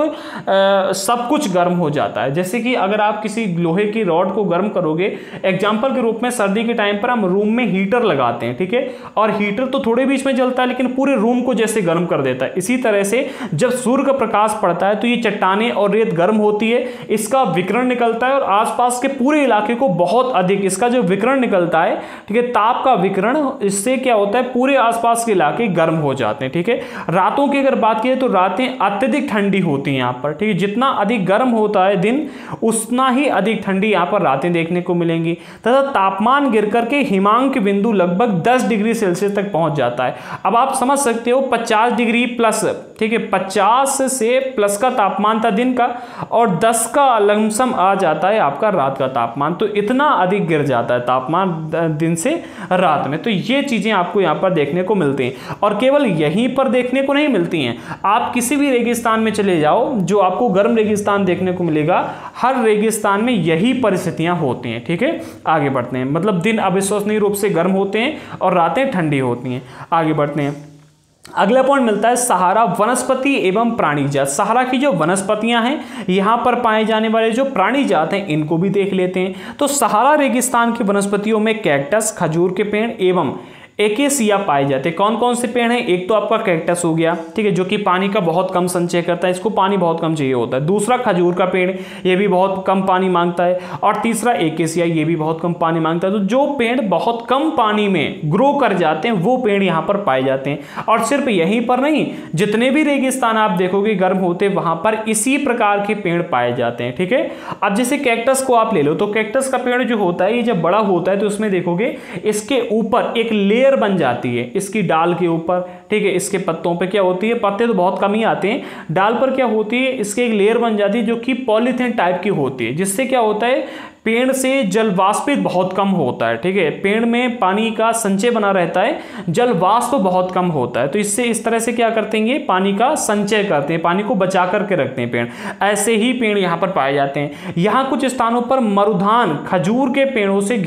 सब कुछ गर्म हो जाता है। जैसे कि अगर आप किसी लोहे की रॉड को गर्म करोगे, एग्जांपल के रूप में सर्दी के टाइम पर हम रूम में हीटर लगाते हैं, ठीक है, और हीटर तो थोड़े बीच में जलता है लेकिन पूरे रूम को जैसे गर्म कर देता है। इसी तरह से जब सूर्य का प्रकाश पड़ता है तो ये चट्टानें और रेत गर्म होती है, इसका विकिरण निकलता है और आसपास के पूरे इलाके को बहुत अधिक इसका जो विकिरण निकलता है, ठीक है, ताप का विकिरण, इससे क्या होता है पूरे आसपास के इलाके गर्म हो जाते हैं। ठीक है, रातों की अगर बात करें तो रातें अत्यधिक ठंडी होती हैं यहाँ पर। ठीक है, जितना अधिक गर्म होता है दिन, उतना ही अधिक ठंडी यहाँ पर रातें देखने को मिलेंगी तथा तापमान गिर करके हिमांक बिंदु लगभग 10 डिग्री सेल्सियस तक पहुंच जाता है। अब आप समझ सकते हो 50 डिग्री प्लस, ठीक है, 50 से प्लस का तापमान था दिन का और 10 का लमसम आ जाता है आपका रात का तापमान, तो इतना अधिक गिर जाता है तापमान दिन से रात में। तो ये चीजें आपको यहाँ पर देखने को मिलती हैं और केवल यहीं पर देखने को नहीं मिलती हैं। आप किसी भी रेगिस्तान में चले जाओ, जो आपको गर्म रेगिस्तान देखने को मिलेगा, हर रेगिस्तान में यही परिस्थितियां होती हैं। ठीक है, आगे बढ़ते हैं। मतलब दिन अविश्वसनीय रूप से गर्म होते हैं और रातें ठंडी होती हैं। आगे बढ़ते हैं। अगला पॉइंट मिलता है सहारा वनस्पति एवं प्राणी जात। सहारा की जो वनस्पतियां हैं, यहां पर पाए जाने वाले जो प्राणी जात हैं, इनको भी देख लेते हैं। तो सहारा रेगिस्तान की वनस्पतियों में कैक्टस, खजूर के पेड़ एवं एकेसिया पाए जाते हैं। कौन कौन से पेड़ हैं? एक तो आपका कैक्टस हो गया, ठीक है, जो कि पानी का बहुत कम संचय करता है, इसको पानी बहुत कम चाहिए होता है। दूसरा खजूर का पेड़, ये भी बहुत कम पानी मांगता है। और तीसरा एकेसिया, ये भी बहुत कम पानी मांगता है। तो जो पेड़ बहुत कम पानी में ग्रो कर जाते हैं वो पेड़ यहाँ पर पाए जाते हैं। और सिर्फ यहीं पर नहीं, जितने भी रेगिस्तान आप देखोगे गर्म होते, वहां पर इसी प्रकार के पेड़ पाए जाते हैं। ठीक है, अब जैसे कैक्टस को आप ले लो, तो कैक्टस का पेड़ जो होता है, ये जब बड़ा होता है तो उसमें देखोगे इसके ऊपर एक लेयर बन जाती है, इसकी डाल के ऊपर। ठीक है, इसके पत्तों पे क्या होती है, पत्ते तो बहुत कम ही आते हैं, डाल पर क्या होती है, इसके एक लेयर बन जाती है जो कि पॉलीथीन टाइप की होती है, जिससे क्या होता है पेड़ से जल वाष्पित बहुत कम होता है। ठीक है, पेड़ में पानी का संचय बना रहता है, जल वाष्प बहुत कम होता है, तो इससे इस तरह से क्या करते हैं, पानी का संचय करते हैं, पानी को बचा करके रखते हैं पेड़। ऐसे ही पेड़ यहाँ पर पाए जाते हैं। यहाँ कुछ स्थानों पर मरुधान खजूर के पेड़ों से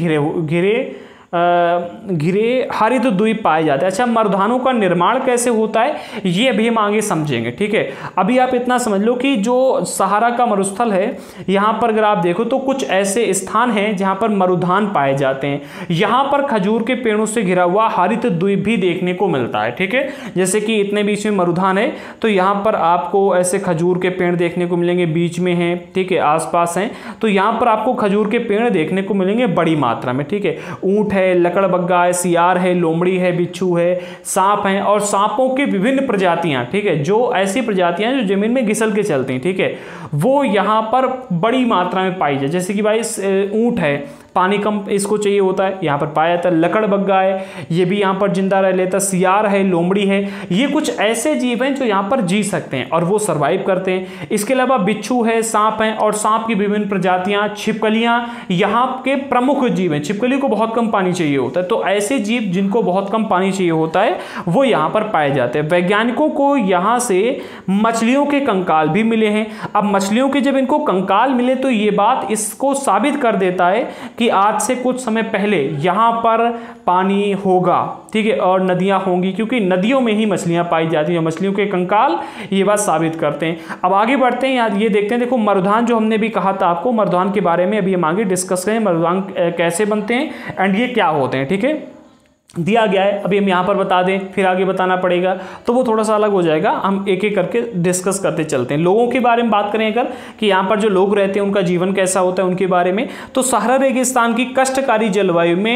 घिरे हरित द्वीप पाए जाते हैं। अच्छा, मरुधानों का निर्माण कैसे होता है ये अभी हम आगे समझेंगे। ठीक है, अभी आप इतना समझ लो कि जो सहारा का मरुस्थल है, यहाँ पर अगर आप देखो तो कुछ ऐसे स्थान हैं जहाँ पर मरुधान पाए जाते हैं। यहाँ पर खजूर के पेड़ों से घिरा हुआ हरित द्वीप भी देखने को मिलता है। ठीक है, जैसे कि इतने बीच में मरुधान है तो यहाँ पर आपको ऐसे खजूर के पेड़ देखने को मिलेंगे, बीच में है, ठीक है, आसपास हैं, तो यहाँ पर आपको खजूर के पेड़ देखने को मिलेंगे बड़ी मात्रा में। ठीक है, ऊंट है, लकड़बग्गा है, सियार है, लोमड़ी है, बिच्छू है, सांप हैं और सांपों की विभिन्न प्रजातियां, ठीक है, जो ऐसी प्रजातियां जो जमीन में घिसल के चलती हैं, ठीक है, वो यहां पर बड़ी मात्रा में पाई जाए। जैसे कि भाई ऊंट है, पानी कम इसको चाहिए होता है, यहाँ पर पाया जाता है। लकड़बग्गा है, ये भी यहाँ पर जिंदा रह लेता है। सियार है, लोमड़ी है, ये कुछ ऐसे जीव हैं जो यहाँ पर जी सकते हैं और वो सर्वाइव करते हैं। इसके अलावा बिच्छू है, सांप हैं और सांप की विभिन्न प्रजातियां, छिपकलियां यहाँ के प्रमुख जीव हैं। छिपकली को बहुत कम पानी चाहिए होता है, तो ऐसे जीव जिनको बहुत कम पानी चाहिए होता है वो यहाँ पर पाए जाते हैं। वैज्ञानिकों को यहाँ से मछलियों के कंकाल भी मिले हैं। अब मछलियों के जब इनको कंकाल मिले तो ये बात इसको साबित कर देता है कि आज से कुछ समय पहले यहां पर पानी होगा, ठीक है, और नदियां होंगी, क्योंकि नदियों में ही मछलियां पाई जाती हैं। मछलियों के कंकाल ये बात साबित करते हैं। अब आगे बढ़ते हैं, यहाँ ये देखते हैं, देखो मरुधान जो हमने भी कहा था आपको, मरुधान के बारे में अभी हम आगे डिस्कस करें, मरुधान कैसे बनते हैं एंड ये क्या होते हैं। ठीक है, दिया गया है, अभी हम यहाँ पर बता दें, फिर आगे बताना पड़ेगा तो वो थोड़ा सा अलग हो जाएगा। हम एक एक करके डिस्कस करते चलते हैं। लोगों के बारे में बात करें अगर, कि यहाँ पर जो लोग रहते हैं उनका जीवन कैसा होता है उनके बारे में, तो सहारा रेगिस्तान की कष्टकारी जलवायु में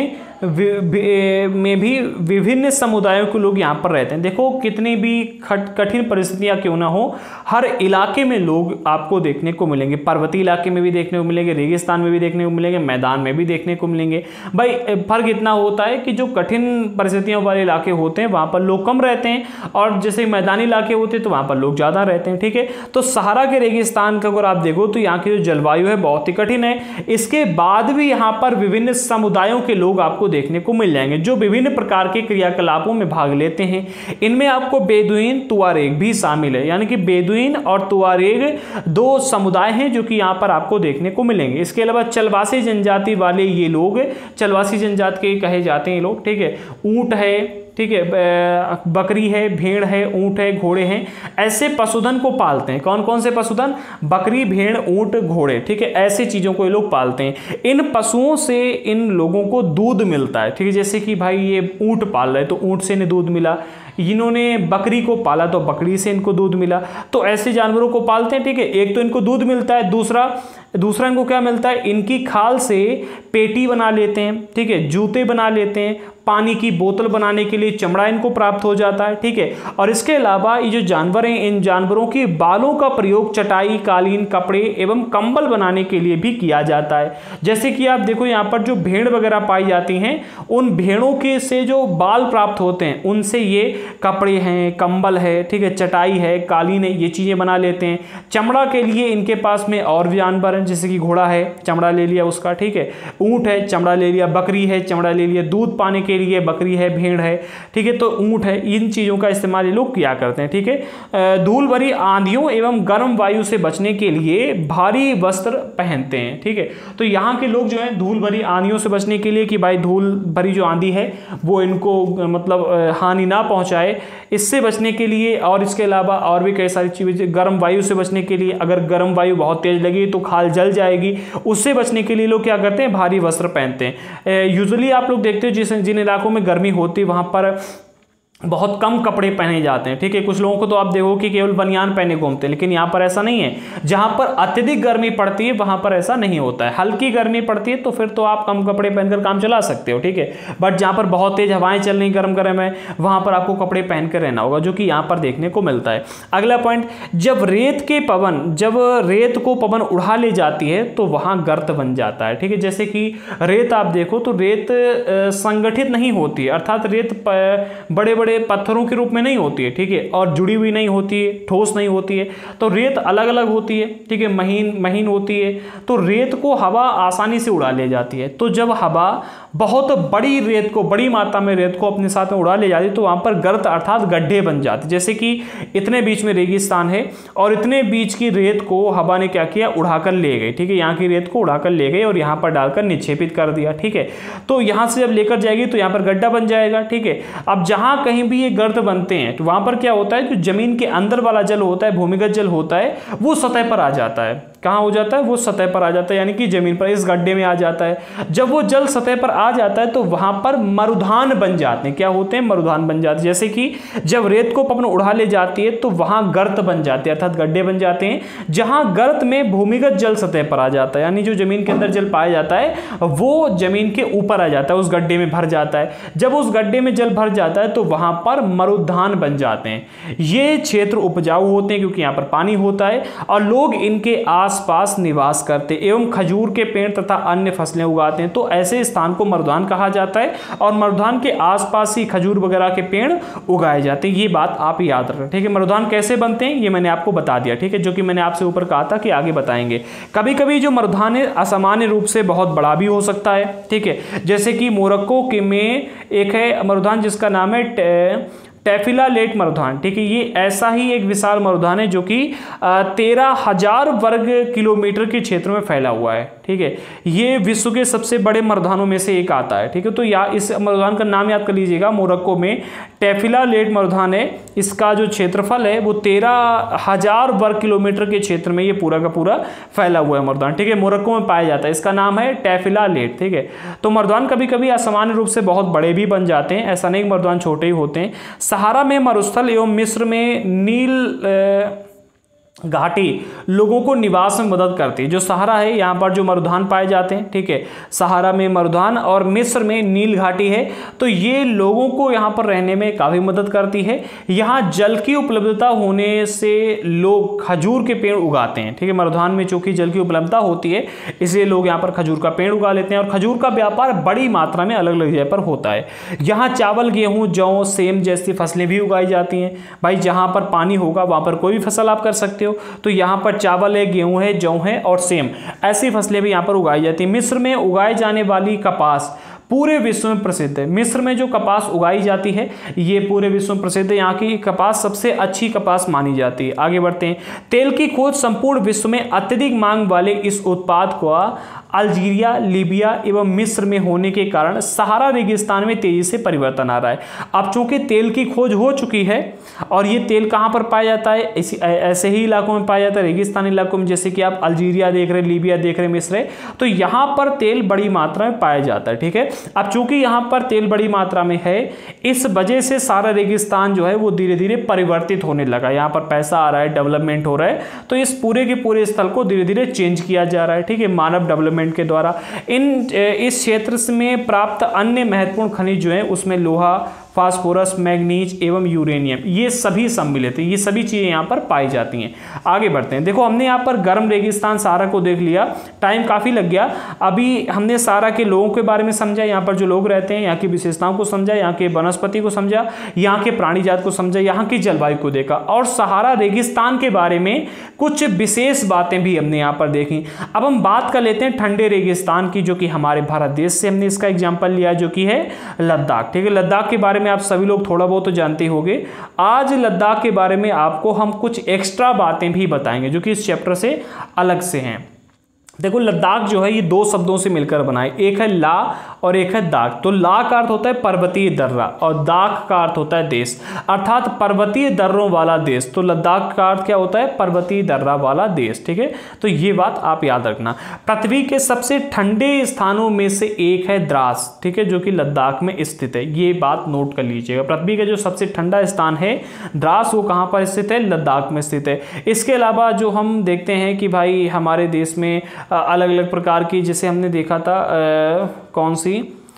में भी विभिन्न समुदायों के लोग यहाँ पर रहते हैं। देखो कितनी भी कठिन परिस्थितियाँ क्यों ना हो, हर इलाके में लोग आपको देखने को मिलेंगे। पर्वतीय इलाके में भी देखने को मिलेंगे, रेगिस्तान में भी देखने को मिलेंगे, मैदान में भी देखने को मिलेंगे। भाई फर्क इतना होता है कि जो कठिन परिस्थितियों वाले इलाके होते हैं वहाँ पर लोग कम रहते हैं, और जैसे मैदानी इलाके होते हैं तो वहाँ पर लोग ज़्यादा रहते हैं। ठीक है, तो सहारा के रेगिस्तान का अगर आप देखो तो यहाँ की जो जलवायु है बहुत ही कठिन है। इसके बाद भी यहाँ पर विभिन्न समुदायों के लोग आपको देखने को मिल जाएंगे जो विभिन्न प्रकार के क्रियाकलापों में भाग लेते हैं। इनमें आपको बेदुइन, तुआरेग भी शामिल है, यानी कि बेदुइन और तुआरेग दो समुदाय हैं जो कि यहाँ पर आपको देखने को मिलेंगे। इसके अलावा चलवासी जनजाति वाले ये लोग, चलवासी जनजाति के कहे जाते हैं ये लोग। ठीक है, ऊंट है, ठीक है, बकरी है, भेड़ है, ऊंट है, घोड़े हैं, ऐसे पशुधन को पालते हैं। कौन कौन से पशुधन? बकरी, भेड़, ऊंट, घोड़े। ठीक है, ऐसी चीज़ों को ये लोग पालते हैं। इन पशुओं से इन लोगों को दूध मिलता है। ठीक है, जैसे कि भाई ये ऊंट पाल रहे तो ऊंट से इन्हें दूध मिला, इन्होंने बकरी को पाला तो बकरी से इनको दूध मिला। तो ऐसे जानवरों को पालते हैं। ठीक है, एक तो इनको दूध मिलता है, दूसरा इनको क्या मिलता है? इनकी खाल से पेटी बना लेते हैं। ठीक है, जूते बना लेते हैं, पानी की बोतल बनाने के लिए चमड़ा इनको प्राप्त हो जाता है। ठीक है, और इसके अलावा ये जो जानवर हैं, इन जानवरों के बालों का प्रयोग चटाई, कालीन, कपड़े एवं कंबल बनाने के लिए भी किया जाता है। जैसे कि आप देखो यहाँ पर जो भेड़ वगैरह पाई जाती हैं, उन भेड़ों के से जो बाल प्राप्त होते हैं उनसे ये कपड़े हैं, कंबल है, ठीक है, चटाई है, कालीन है, ये चीज़ें बना लेते हैं। चमड़ा के लिए इनके पास में और भी जानवर हैं, जैसे कि घोड़ा है, चमड़ा ले लिया उसका। ठीक है, ऊँट है, चमड़ा ले लिया, बकरी है, चमड़ा ले लिया, दूध पाने के लिए बकरी है, भेड़ है। ठीक है, तो ऊंट है, इन चीजों का इस्तेमाल ये लोग किया करते हैं। ठीक है, धूल भरी आंधियों एवं गर्म वायु से बचने के लिए भारी वस्त्र पहनते हैं। ठीक है, तो यहाँ के लोग जो है धूल भरी आंधियों से बचने के लिए कि भाई धूल भरी जो आंधी है वो इनको मतलब हानि ना पहुंचाए, इससे बचने के लिए, और इसके अलावा और भी कई सारी चीजें, गर्म वायु से बचने के लिए, अगर गर्म वायु बहुत तेज लगी तो खाल जल जाएगी, उससे बचने के लिए लोग क्या करते हैं? भारी वस्त्र पहनते हैं। यूजुअली आप लोग देखते हो जिन इलाकों में गर्मी होती है वहां पर बहुत कम कपड़े पहने जाते हैं। ठीक है, कुछ लोगों को तो आप देखो कि केवल बनियान पहने घूमते हैं, लेकिन यहाँ पर ऐसा नहीं है। जहाँ पर अत्यधिक गर्मी पड़ती है वहाँ पर ऐसा नहीं होता है। हल्की गर्मी पड़ती है तो फिर तो आप कम कपड़े पहनकर काम चला सकते हो। ठीक है, बट जहाँ पर बहुत तेज हवाएं चल रही गर्म गर्म है वहाँ पर आपको कपड़े पहन कर रहना होगा, जो कि यहाँ पर देखने को मिलता है। अगला पॉइंट, जब रेत को पवन उड़ा ले जाती है तो वहाँ गर्त बन जाता है। ठीक है, जैसे कि रेत आप देखो तो रेत संगठित नहीं होती है, अर्थात रेत बड़े बड़े पत्थरों के रूप में नहीं होती है। ठीक है, और जुड़ी हुई नहीं होती है, ठोस नहीं होती है। तो रेत अलग अलग होती है। ठीक है, महीन होती है। तो रेत को हवा आसानी से उड़ा ले जाती है। तो जब हवा बहुत बड़ी मात्रा में रेत को अपने साथ में उड़ा ले जाती है तो वहां पर गर्त अर्थात गड्ढे बन जाते। जैसे कि इतने बीच में रेगिस्तान है और इतने बीच की रेत को हवा ने क्या किया? उड़ाकर ले गई। ठीक है, यहाँ की रेत को उड़ाकर ले गई और यहाँ पर डालकर निक्षेपित कर दिया। ठीक है, तो यहाँ से जब लेकर जाएगी तो यहाँ पर गड्ढा बन जाएगा। ठीक है, अब जहाँ कहीं भी ये गर्त बनते हैं तो वहां पर क्या होता है? जो जमीन के अंदर वाला जल होता है, भूमिगत जल होता है, वो सतह पर आ जाता है। कहाँ हो जाता है? वो सतह पर आ जाता है, यानी कि जमीन पर, इस गड्ढे में आ जाता है। जब वो जल सतह पर आ जाता है तो वहां पर मरुधान बन जाते हैं। क्या होते हैं? मरुधान बन जाते हैं। जैसे कि जब रेत को पवन उड़ा ले जाती है तो वहां गर्त बन जाते हैं, अर्थात गड्ढे बन जाते हैं। जहां गर्त में भूमिगत जल सतह पर आ जाता है, यानी जो जमीन के अंदर जल पाया जाता है वो जमीन के ऊपर आ जाता है, उस गड्ढे में भर जाता है। जब उस गड्ढे में जल भर जाता है तो वहां पर मरुधान बन जाते हैं। ये क्षेत्र उपजाऊ होते हैं क्योंकि यहाँ पर पानी होता है और लोग इनके आसपास निवास करते एवं खजूर के पेड़ तथा अन्य फसलें उगाते हैं। तो ऐसे स्थान को मरुधान कहा जाता है और मरुधान के आसपास ही खजूर वगैरह के पेड़ उगाए जाते हैं। ये बात आप याद रखें। ठीक है, मरुधान कैसे बनते हैं ये मैंने आपको बता दिया। ठीक है, जो कि मैंने आपसे ऊपर कहा था कि आगे बताएंगे। कभी कभी जो मरुधान है असामान्य रूप से बहुत बड़ा भी हो सकता है। ठीक है, जैसे कि मोरक्को के में एक है मरुधान जिसका नाम है टैफिला लेट मरुधान। ठीक है, ये ऐसा ही एक विशाल मरुधान है जो कि 13,000 वर्ग किलोमीटर के क्षेत्र में फैला हुआ है। ठीक है, ये विश्व के सबसे बड़े मरुधानों में से एक आता है। ठीक है, तो इस मरुधान का नाम याद कर लीजिएगा, मोरक्को में टैफिला लेट मरुधान है। इसका जो क्षेत्रफल है वो 13,000 वर्ग किलोमीटर के क्षेत्र में ये पूरा का पूरा फैला हुआ है मरुधान। ठीक है, मोरक्को में पाया जाता है। इसका नाम है टैफिला लेट। ठीक है, तो मरुधान कभी कभी असामान्य रूप से बहुत बड़े भी बन जाते हैं, ऐसा नहीं मरुधान छोटे ही होते हैं। सहारा में मरुस्थल एवं मिस्र में घाटी लोगों को निवास में मदद करती है। जो सहारा है यहाँ पर जो मरुधान पाए जाते हैं, ठीक है, सहारा में मरुधान और मिस्र में नील घाटी है, तो ये लोगों को यहाँ पर रहने में काफ़ी मदद करती है। यहाँ जल की उपलब्धता होने से लोग खजूर के पेड़ उगाते हैं, ठीक है, मरुधान में चूंकि जल की उपलब्धता होती है इसलिए लोग यहाँ पर खजूर का पेड़ उगा लेते हैं और खजूर का व्यापार बड़ी मात्रा में अलग अलग जगह पर होता है। यहाँ चावल, गेहूँ, जौ, सेम जैसी फसलें भी उगाई जाती हैं। भाई जहाँ पर पानी होगा वहाँ पर कोई भी फसल आप कर सकते हो, तो यहाँ पर चावल है, गेहूं है, जौ है और सेम ऐसी फसलें भी यहाँ पर उगाई जाती हैं। मिस्र में उगाए जाने वाली कपास पूरे विश्व में प्रसिद्ध है। मिस्र में जो कपास उगाई जाती है ये पूरे विश्व में प्रसिद्ध है। यहाँ की कपास सबसे अच्छी कपास मानी जाती है। आगे बढ़ते हैं। तेल की खोज संपूर्ण विश्व में अत्यधिक मांग वाले इस उत्पाद को अल्जीरिया, लीबिया एवं मिस्र में होने के कारण सहारा रेगिस्तान में तेजी से परिवर्तन आ रहा है। अब चूंकि तेल की खोज हो चुकी है और ये तेल कहाँ पर पाया जाता है, ऐसे ही इलाकों में पाया जाता है, रेगिस्तानी इलाकों में, जैसे कि आप अल्जीरिया देख रहे, लीबिया देख रहे, मिस्र है, तो यहाँ पर तेल बड़ी मात्रा में पाया जाता है। ठीक है, अब चूंकि यहाँ पर तेल बड़ी मात्रा में है, इस वजह से सारा रेगिस्तान जो है वो धीरे धीरे परिवर्तित होने लगा। यहाँ पर पैसा आ रहा है, डेवलपमेंट हो रहा है, तो इस पूरे के पूरे स्थल को धीरे धीरे चेंज किया जा रहा है। ठीक है, मानव डेवलपमेंट के द्वारा इस क्षेत्र में प्राप्त अन्य महत्वपूर्ण खनिज जो है उसमें लोहा, फास्फोरस, मैग्नीज एवं यूरेनियम ये सभी सम्मिलित है। ये सभी चीजें यहाँ पर पाई जाती हैं। आगे बढ़ते हैं। देखो हमने यहाँ पर गर्म रेगिस्तान सहारा को देख लिया, टाइम काफी लग गया। अभी हमने सहारा के लोगों के बारे में समझा, यहाँ पर जो लोग रहते हैं, यहाँ की विशेषताओं को समझा, यहाँ के वनस्पति को समझा, यहाँ के प्राणी जात को समझा, यहाँ की जलवायु को देखा और सहारा रेगिस्तान के बारे में कुछ विशेष बातें भी हमने यहाँ पर देखी। अब हम बात कर लेते हैं ठंडे रेगिस्तान की, जो कि हमारे भारत देश से हमने इसका एग्जाम्पल लिया, जो कि है लद्दाख। ठीक है, लद्दाख के बारे में आप सभी लोग थोड़ा बहुत तो जानते होंगे। आज लद्दाख के बारे में आपको हम कुछ एक्स्ट्रा बातें भी बताएंगे जो कि इस चैप्टर से अलग से हैं। देखो लद्दाख जो है ये दो शब्दों से मिलकर बना है, एक है ला और एक है दाग। तो ला का अर्थ होता है पर्वतीय दर्रा और दाग का अर्थ होता है देश, अर्थात पर्वतीय दर्रों वाला देश। तो लद्दाख का अर्थ क्या होता है, पर्वतीय दर्रा वाला देश। ठीक है, तो ये बात आप याद रखना। पृथ्वी के सबसे ठंडे स्थानों में से एक है द्रास, ठीक है, जो कि लद्दाख में स्थित है। ये बात नोट कर लीजिएगा। पृथ्वी का जो सबसे ठंडा स्थान है द्रास, वो कहाँ पर स्थित है, लद्दाख में स्थित है। इसके अलावा जो हम देखते हैं कि भाई हमारे देश में अलग अलग प्रकार की, जैसे हमने देखा था कौन सी,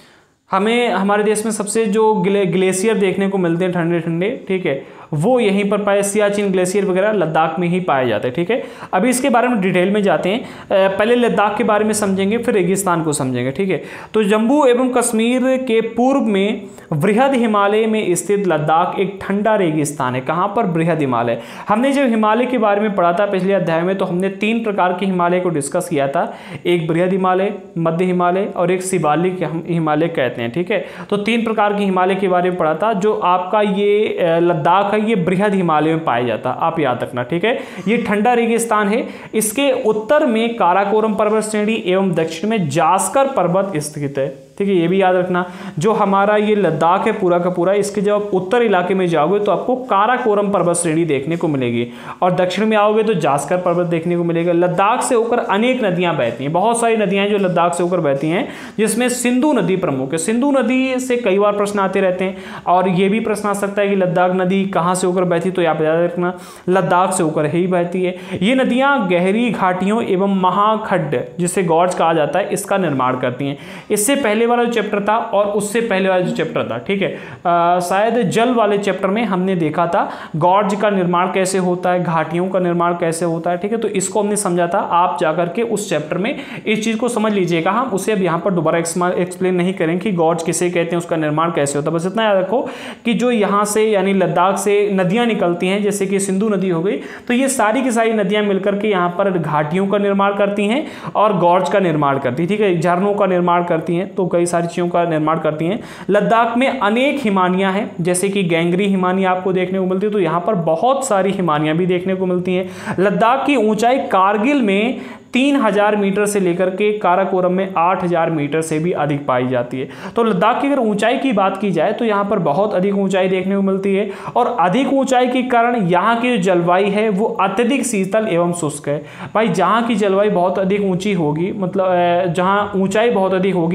हमें हमारे देश में सबसे जो ग्लेशियर देखने को मिलते हैं ठंडे ठंडे, ठीक है, वो यहीं पर पाए, सियाचिन ग्लेशियर वगैरह लद्दाख में ही पाए जाते हैं। ठीक है, अभी इसके बारे में डिटेल में जाते हैं। पहले लद्दाख के बारे में समझेंगे, फिर रेगिस्तान को समझेंगे। ठीक है, तो जम्मू एवं कश्मीर के पूर्व में बृहद हिमालय में स्थित लद्दाख एक ठंडा रेगिस्तान है। कहाँ पर, बृहद हिमालय। हमने जब हिमालय के बारे में पढ़ा था पिछले अध्याय में, तो हमने 3 प्रकार के हिमालय को डिस्कस किया था, एक बृहद हिमालय, मध्य हिमालय और एक शिवालिक हिमालय कहते हैं। ठीक है, तो 3 प्रकार के हिमालय के बारे में पढ़ा था। जो आपका ये लद्दाख है ये बृहद हिमालय में पाया जाता, आप याद रखना। ठीक है, ये ठंडा रेगिस्तान है। इसके उत्तर में काराकोरम पर्वत श्रेणी एवं दक्षिण में जास्कर पर्वत स्थित है। ठीक है, ये भी याद रखना। जो हमारा ये लद्दाख है पूरा का पूरा, इसके जब आप उत्तर इलाके में जाओगे तो आपको काराकोरम पर्वत श्रेणी देखने को मिलेगी और दक्षिण में आओगे तो जास्कर पर्वत देखने को मिलेगा। लद्दाख से होकर अनेक नदियां बहती हैं, बहुत सारी नदियां जो लद्दाख से होकर बहती हैं, जिसमें सिंधु नदी प्रमुख है। सिंधु नदी से कई बार प्रश्न आते रहते हैं और ये भी प्रश्न आ सकता है कि लद्दाख नदी कहाँ से होकर बहती, तो आप याद रखना लद्दाख से होकर ही बहती है। ये नदियाँ गहरी घाटियों एवं महाखड्ड, जिसे गॉर्ज कहा जाता है, इसका निर्माण करती हैं। इससे पहले वाला जो चैप्टर था और उससे पहले वाला जो चैप्टर था, ठीक है, शायद जल वाले चैप्टर में हमने देखा था गॉर्ज का निर्माण कैसे होता है, घाटियों का निर्माण कैसे होता है। ठीक है, तो इसको हमने समझा था। आप जाकर के उस चैप्टर में इस चीज को समझ लीजिएगा। हम उसे अब यहाँ पर दोबारा एक्सप्लेन नहीं करेंगे कि गॉर्ज किसे कहते हैं, उसका निर्माण कैसे होता है। बस इतना याद रखो कि जो यहाँ से यानी लद्दाख से नदियां निकलती हैं, जैसे कि सिंधु नदी हो गई, तो ये सारी की सारी नदियां मिलकर के यहाँ पर घाटियों का निर्माण करती हैं और गॉर्ज का निर्माण करती है। ठीक है, झरनों का निर्माण करती हैं, तो कई सारी चीजों का निर्माण करती हैं। लद्दाख में अनेक हिमानियां हैं, जैसे कि गैंगरी हिमानियां आपको देखने को मिलती है, तो यहां पर बहुत सारी हिमानियां भी देखने को मिलती हैं। लद्दाख की ऊंचाई कारगिल में 3000 मीटर से लेकर के काराकोरम में 8000 मीटर से भी अधिक पाई जाती है। तो लद्दाख की अगर ऊंचाई की बात की जाए तो यहाँ पर बहुत अधिक ऊंचाई देखने को मिलती है और अधिक ऊंचाई के कारण यहाँ की जो जलवायु है वो अत्यधिक शीतल एवं शुष्क है। भाई जहाँ की जलवायु बहुत अधिक ऊंची होगी, मतलब जहाँ ऊंचाई बहुत अधिक होगी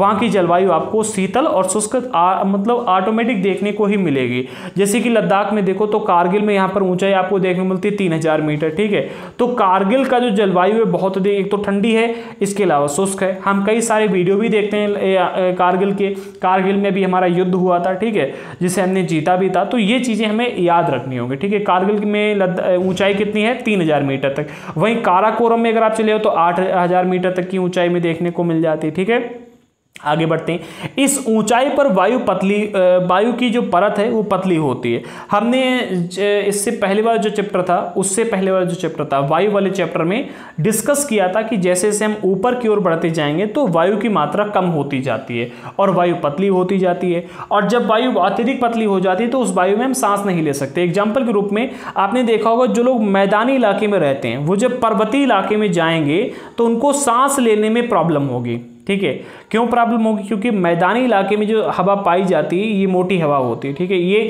वहाँ की जलवायु आपको शीतल और शुष्क मतलब ऑटोमेटिक देखने को ही मिलेगी। जैसे कि लद्दाख में देखो तो कारगिल में यहाँ पर ऊंचाई आपको देखने को मिलती है 3000 मीटर, ठीक है। तो कारगिल का जो जलवायु है बहुत अधिक, एक तो ठंडी है, इसके अलावा शुष्क है। हम कई सारे वीडियो भी देखते हैं कारगिल के, कारगिल में भी हमारा युद्ध हुआ था, ठीक है, जिसे हमने जीता भी था। तो ये चीज़ें हमें याद रखनी होंगी, ठीक है। कारगिल में ऊंचाई कितनी है? 3000 मीटर तक। वहीं काराकोरम में अगर आप चले हो तो 8000 मीटर तक की ऊंचाई में देखने को मिल जाती है, ठीक है। आगे बढ़ते हैं। इस ऊंचाई पर वायु की जो परत है वो पतली होती है। हमने इससे पहले वाला जो चैप्टर था, उससे पहले वाला जो चैप्टर था, वायु वाले चैप्टर में डिस्कस किया था कि जैसे जैसे हम ऊपर की ओर बढ़ते जाएंगे तो वायु की मात्रा कम होती जाती है और वायु पतली होती जाती है। और जब वायु अत्यधिक पतली हो जाती है तो उस वायु में हम सांस नहीं ले सकते। एग्जाम्पल के रूप में आपने देखा होगा, जो लोग मैदानी इलाके में रहते हैं वो जब पर्वतीय इलाके में जाएंगे तो उनको सांस लेने में प्रॉब्लम होगी, ठीक है। क्यों प्रॉब्लम होगी? क्योंकि मैदानी इलाके में जो हवा पाई जाती है ये मोटी हवा होती है, ठीक है। ये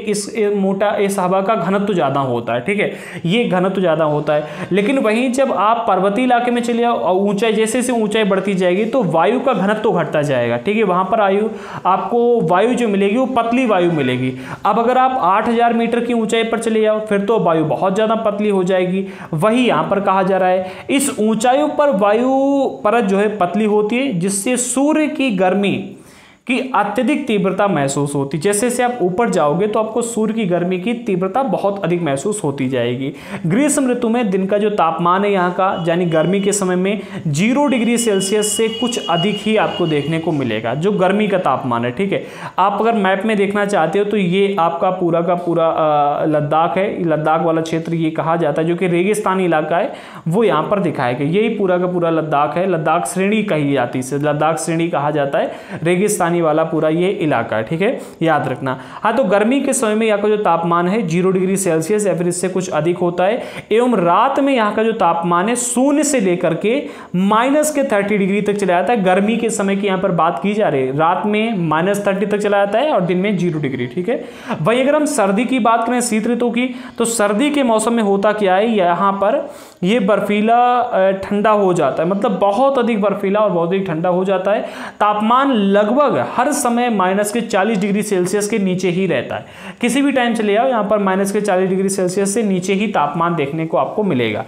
इस हवा का घनत्व ज़्यादा होता है, ठीक है, ये घनत्व ज़्यादा होता है। लेकिन वहीं जब आप पर्वतीय इलाके में चले जाओ और ऊंचाई जैसे जैसे ऊंचाई बढ़ती जाएगी तो वायु का घनत्व घटता जाएगा, ठीक है। वहाँ पर आपको वायु जो मिलेगी वो पतली वायु मिलेगी। अब अगर आप 8000 मीटर की ऊंचाई पर चले जाओ फिर तो वायु बहुत ज़्यादा पतली हो जाएगी। वही यहाँ पर कहा जा रहा है, इस ऊंचाइयों पर वायु परत जो है पतली होती है, जिससे सूर्य की गर्मी की अत्यधिक तीव्रता महसूस होती। जैसे जैसे आप ऊपर जाओगे तो आपको सूर्य की गर्मी की तीव्रता बहुत अधिक महसूस होती जाएगी। ग्रीष्म ऋतु में दिन का जो तापमान है यहाँ का, यानी गर्मी के समय में 0 डिग्री सेल्सियस से कुछ अधिक ही आपको देखने को मिलेगा, जो गर्मी का तापमान है, ठीक है। आप अगर मैप में देखना चाहते हो तो ये आपका पूरा का पूरा लद्दाख है, लद्दाख वाला क्षेत्र ये कहा जाता है, जो कि रेगिस्तानी इलाका है, वो यहाँ पर दिखाया गया। यही पूरा का पूरा लद्दाख है, लद्दाख श्रेणी कही जाती है, लद्दाख श्रेणी कहा जाता है, रेगिस्तानी वाला पूरा ये इलाका है, ठीक है, याद रखना। हाँ, तो गर्मी के समय में यहाँ का जो तापमान है 0 डिग्री सेल्सियस एवरेज से कुछ अधिक होता है, एवं रात में यहाँ का जो तापमान है 0 से लेकर के -30 डिग्री तक चला जाता है। गर्मी के समय की यहाँ पर बात की जा रही है, रात में -30 तक चला जाता है और दिन में 0 डिग्री, ठीक है। वही अगर हम सर्दी की बात करें, शीत ऋतु की, तो सर्दी के मौसम में होता क्या है, यहाँ पर ये बर्फीला ठंडा हो जाता है, मतलब बहुत अधिक बर्फीला और बहुत अधिक ठंडा हो जाता है। तापमान लगभग हर समय -40 डिग्री सेल्सियस के नीचे ही रहता है। किसी भी टाइम चले जाओ यहाँ पर -40 डिग्री सेल्सियस से नीचे ही तापमान देखने को आपको मिलेगा।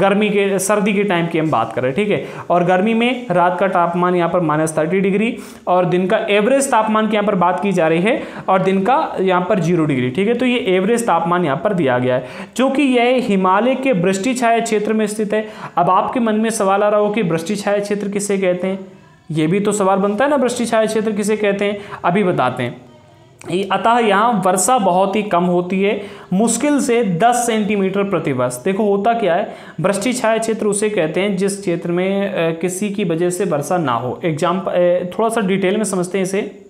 सर्दी के टाइम की हम बात करें, ठीक है। और गर्मी में रात का तापमान यहाँ पर -30 डिग्री और दिन का एवरेज तापमान की यहाँ पर बात की जा रही है, और दिन का यहाँ पर 0 डिग्री, ठीक है। तो ये एवरेज तापमान यहाँ पर दिया गया है, क्योंकि यह हिमालय के वृष्टि छाया क्षेत्र में स्थित है। अब आपके मन में सवाल आ रहा हो कि वृष्टि छाया क्षेत्र किसे कहते हैं, ये भी तो सवाल बनता है ना, वृष्टि छाया क्षेत्र किसे कहते हैं, अभी बताते हैं। अतः यहाँ वर्षा बहुत ही कम होती है, मुश्किल से 10 सेंटीमीटर प्रति वर्ष। देखो होता क्या है, वृष्टि छाया क्षेत्र उसे कहते हैं जिस क्षेत्र में किसी की वजह से वर्षा ना हो। एग्जाम्पल थोड़ा सा डिटेल में समझते हैं इसे।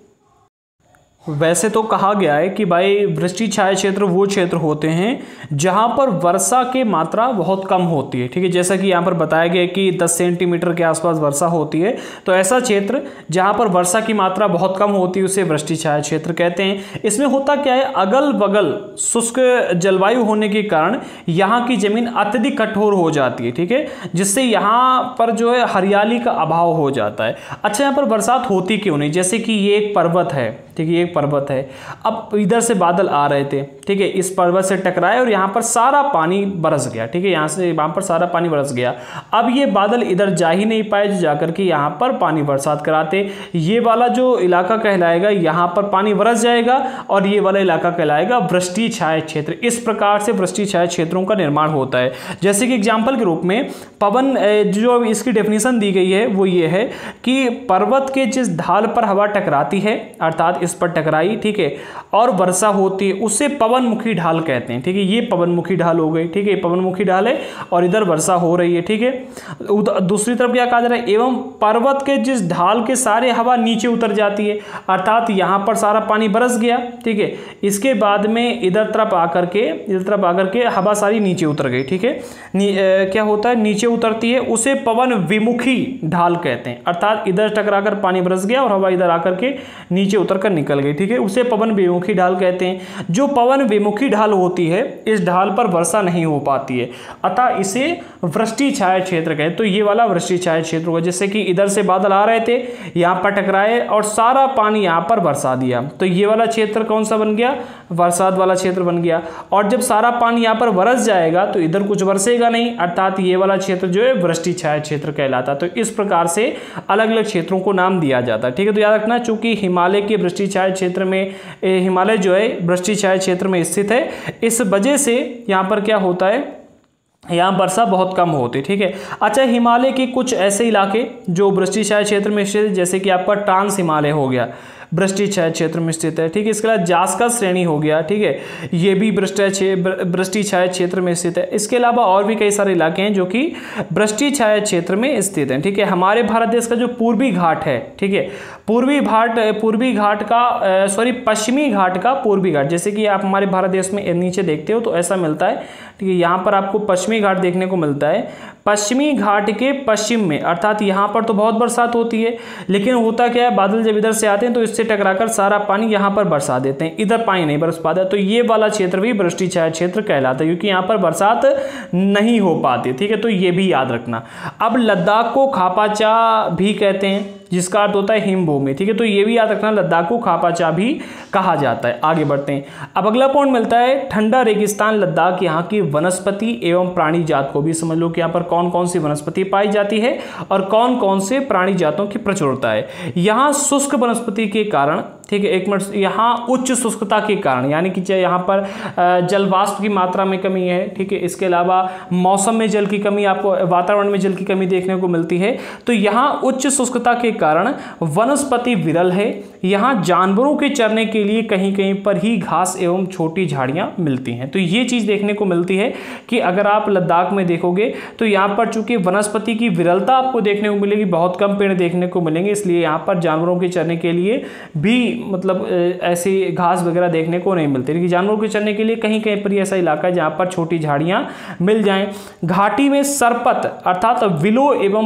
वैसे तो कहा गया है कि भाई वृष्टि छाया क्षेत्र वो क्षेत्र होते हैं जहां पर वर्षा की मात्रा बहुत कम होती है, ठीक है। जैसा कि यहाँ पर बताया गया कि 10 सेंटीमीटर के आसपास वर्षा होती है, तो ऐसा क्षेत्र जहां पर वर्षा की मात्रा बहुत कम होती है उसे वृष्टि छाया क्षेत्र कहते हैं। इसमें होता क्या है, अगल बगल शुष्क जलवायु होने के कारण यहाँ की जमीन अत्यधिक कठोर हो जाती है, ठीक है, जिससे यहाँ पर जो है हरियाली का अभाव हो जाता है। अच्छा, यहाँ पर बरसात होती क्यों नहीं? जैसे कि ये एक पर्वत है, ठीक है, ये एक पर्वत है। अब इधर से बादल आ रहे थे, ठीक है, इस पर्वत से टकराए और यहाँ पर सारा पानी बरस गया, ठीक है, यहाँ से वहाँ पर सारा पानी बरस गया। अब ये बादल इधर जा ही नहीं पाए जो जाकर के यहाँ पर पानी बरसात कराते। ये वाला जो इलाका कहलाएगा यहाँ पर पानी बरस जाएगा और ये वाला इलाका कहलाएगा वृष्टि छाया क्षेत्र। इस प्रकार से वृष्टि छाया क्षेत्रों का निर्माण होता है। जैसे कि एग्जाम्पल के रूप में पवन, जो इसकी डेफिनेशन दी गई है वो ये है कि पर्वत के जिस ढाल पर हवा टकराती है, अर्थात इस पर टकराई, ठीक है, और वर्षा होती है, उसे पवनमुखी ढाल कहते हैं, ठीक है। ये पवनमुखी ढाल हो गई, ठीक है, पवनमुखी ढाल है और इधर वर्षा हो रही है, ठीक है। दूसरी तरफ क्या कहा जा रहा है, एवं पर्वत के जिस ढाल के सारे हवा नीचे उतर जाती है, अर्थात यहाँ पर सारा पानी बरस गया, ठीक है, इसके बाद में इधर तरफ आकर के हवा सारी नीचे उतर गई, ठीक है। क्या होता है, नीचे उतरती है, उसे पवन विमुखी ढाल कहते हैं, अर्थात इधर टकराकर पानी बरस गया और हवा इधर आकर के नीचे उतर कर निकल गई, ठीक है, उसे पवन विमुखी ढाल कहते हैं। जो पवन पवन विमुखी ढाल होती है, इस ढाल पर वर्षा नहीं हो पाती है, अतः इसे वृष्टि छाया क्षेत्र कहे। तो ये वाला वृष्टि छाया क्षेत्र होगा, जैसे कि इधर से बादल आ रहे थे, यहाँ पर टकराए और सारा पानी यहाँ पर बरसा दिया, तो ये वाला क्षेत्र कौन सा बन गया, बरसात वाला क्षेत्र बन गया। और जब सारा पानी यहाँ पर बरस जाएगा तो इधर कुछ बरसेगा नहीं, अर्थात ये वाला क्षेत्र जो है वृष्टि छाया क्षेत्र कहलाता है। तो इस प्रकार से अलग अलग क्षेत्रों को नाम दिया जाता है, ठीक है। तो याद रखना, चूंकि हिमालय के वृष्टि छाया क्षेत्र में, हिमालय जो है वृष्टि छाया क्षेत्र में स्थित है, इस वजह से यहाँ पर क्या होता है, यहाँ वर्षा बहुत कम होती, ठीक है। अच्छा, हिमालय के कुछ ऐसे इलाके जो वृष्टि छाया क्षेत्र में स्थित है, जैसे कि आपका ट्रांस हिमालय हो गया, वृष्टि छाया क्षेत्र में स्थित है, ठीक है। इसके अलावा जास्का श्रेणी हो गया, ठीक है, ये भी वृष्टि छाया क्षेत्र में स्थित है। इसके अलावा और भी कई सारे इलाके हैं जो कि वृष्टि छाया क्षेत्र में स्थित हैं, ठीक है। हमारे भारत देश का जो पूर्वी घाट है, ठीक है, पश्चिमी घाट का पूर्वी घाट, जैसे कि आप हमारे भारत देश में नीचे देखते हो तो ऐसा मिलता है, ठीक है। यहाँ पर आपको पश्चिमी घाट देखने को मिलता है, पश्चिमी घाट के पश्चिम में, अर्थात यहाँ पर तो बहुत बरसात होती है, लेकिन होता क्या है, बादल जब इधर से आते हैं तो इससे टकराकर सारा पानी यहाँ पर बरसा देते हैं, इधर पानी नहीं बरस पाता, तो ये वाला क्षेत्र भी वृष्टि छाया क्षेत्र कहलाता है, क्योंकि यहाँ पर बरसात नहीं हो पाती, ठीक है। तो ये भी याद रखना। अब लद्दाख को खापाचा भी कहते हैं, जिसका अर्थ होता है हिमभूमि, ठीक है। तो ये भी याद रखना, लद्दाख को खापाचा भी कहा जाता है। आगे बढ़ते हैं। अब अगला पॉइंट मिलता है ठंडा रेगिस्तान लद्दाख, यहाँ की वनस्पति एवं प्राणी जात को भी समझ लो कि यहाँ पर कौन कौन सी वनस्पति पाई जाती है और कौन कौन से प्राणी जातों की प्रचुरता है। यहाँ शुष्क वनस्पति के कारण, ठीक है, एक मिनट, यहाँ उच्च शुष्कता के कारण, यानी कि यहाँ पर जलवाष्प की मात्रा में कमी है, ठीक है। इसके अलावा मौसम में जल की कमी, आपको वातावरण में जल की कमी देखने को मिलती है। तो यहाँ उच्च शुष्कता के कारण वनस्पति विरल है। यहाँ जानवरों के चरने के लिए कहीं कहीं पर ही घास एवं छोटी झाड़ियाँ मिलती हैं। तो ये चीज़ देखने को मिलती है कि अगर आप लद्दाख में देखोगे तो यहाँ पर चूंकि वनस्पति की विरलता आपको देखने को मिलेगी, बहुत कम पेड़ देखने को मिलेंगे, इसलिए यहाँ पर जानवरों के चरने के लिए भी मतलब ऐसी घास वगैरह देखने को नहीं मिलती, लेकिन जानवरों के चरने के लिए कहीं कहीं पर ऐसा इलाका है जहाँ पर छोटी झाड़ियाँ मिल जाएं। घाटी में सरपत अर्थात विलो एवं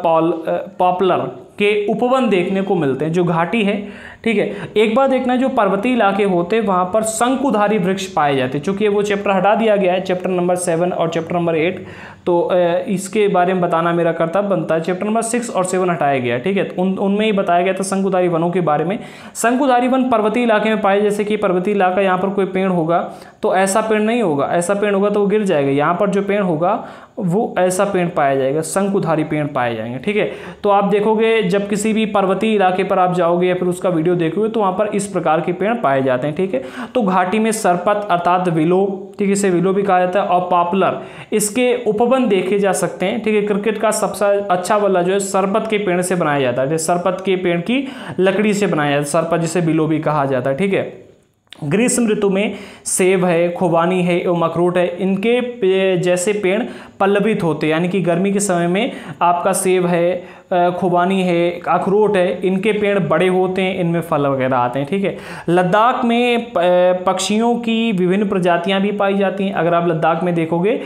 पॉपुलर के उपवन देखने को मिलते हैं, जो घाटी है, ठीक है। एक बात देखना, जो पर्वतीय इलाके होते हैं वहाँ पर शंकुधारी वृक्ष पाए जाते हैं, चूंकि वो चैप्टर हटा दिया गया है, चैप्टर नंबर 7 और चैप्टर नंबर 8, तो इसके बारे में बताना मेरा कर्तव्य बनता है। चैप्टर नंबर 6 और 7 हटाया गया, ठीक है। उनमें ही बताया गया था शंकुधारी वनों के बारे में। शंकुधारी वन पर्वतीय इलाके में पाए, जैसे कि पर्वतीय इलाका, यहाँ पर कोई पेड़ होगा तो ऐसा पेड़ नहीं होगा, ऐसा पेड़ होगा तो वो गिर जाएगा, यहाँ पर जो पेड़ होगा वो ऐसा पेड़ पाया जाएगा, शंकुधारी पेड़ पाए जाएंगे, ठीक है। तो आप देखोगे जब किसी भी पर्वतीय इलाके पर आप जाओगे या फिर उसका वीडियो देखोगे तो वहाँ पर इस प्रकार के पेड़ पाए जाते हैं, ठीक है। तो घाटी में सरपत अर्थात विलो, ठीक है, इसे विलो भी कहा जाता है, और पॉपुलर, इसके उपवन देखे जा सकते हैं, ठीक है। क्रिकेट का सबसे अच्छा बल्ला जो है सरपत के पेड़ से बनाया जाता है, सरपत के पेड़ की लकड़ी से बनाया जाता है, सरपत जिसे विलो भी कहा जाता है, ठीक है। ग्रीष्म ऋतु में सेब है, खुबानी है एवं अखरोट है, इनके जैसे पेड़ पल्लवित होते हैं, यानी कि गर्मी के समय में आपका सेब है, खुबानी है, अखरोट है, इनके पेड़ बड़े होते हैं, इनमें फल वगैरह आते हैं, ठीक है। लद्दाख में पक्षियों की विभिन्न प्रजातियां भी पाई जाती हैं। अगर आप लद्दाख में देखोगे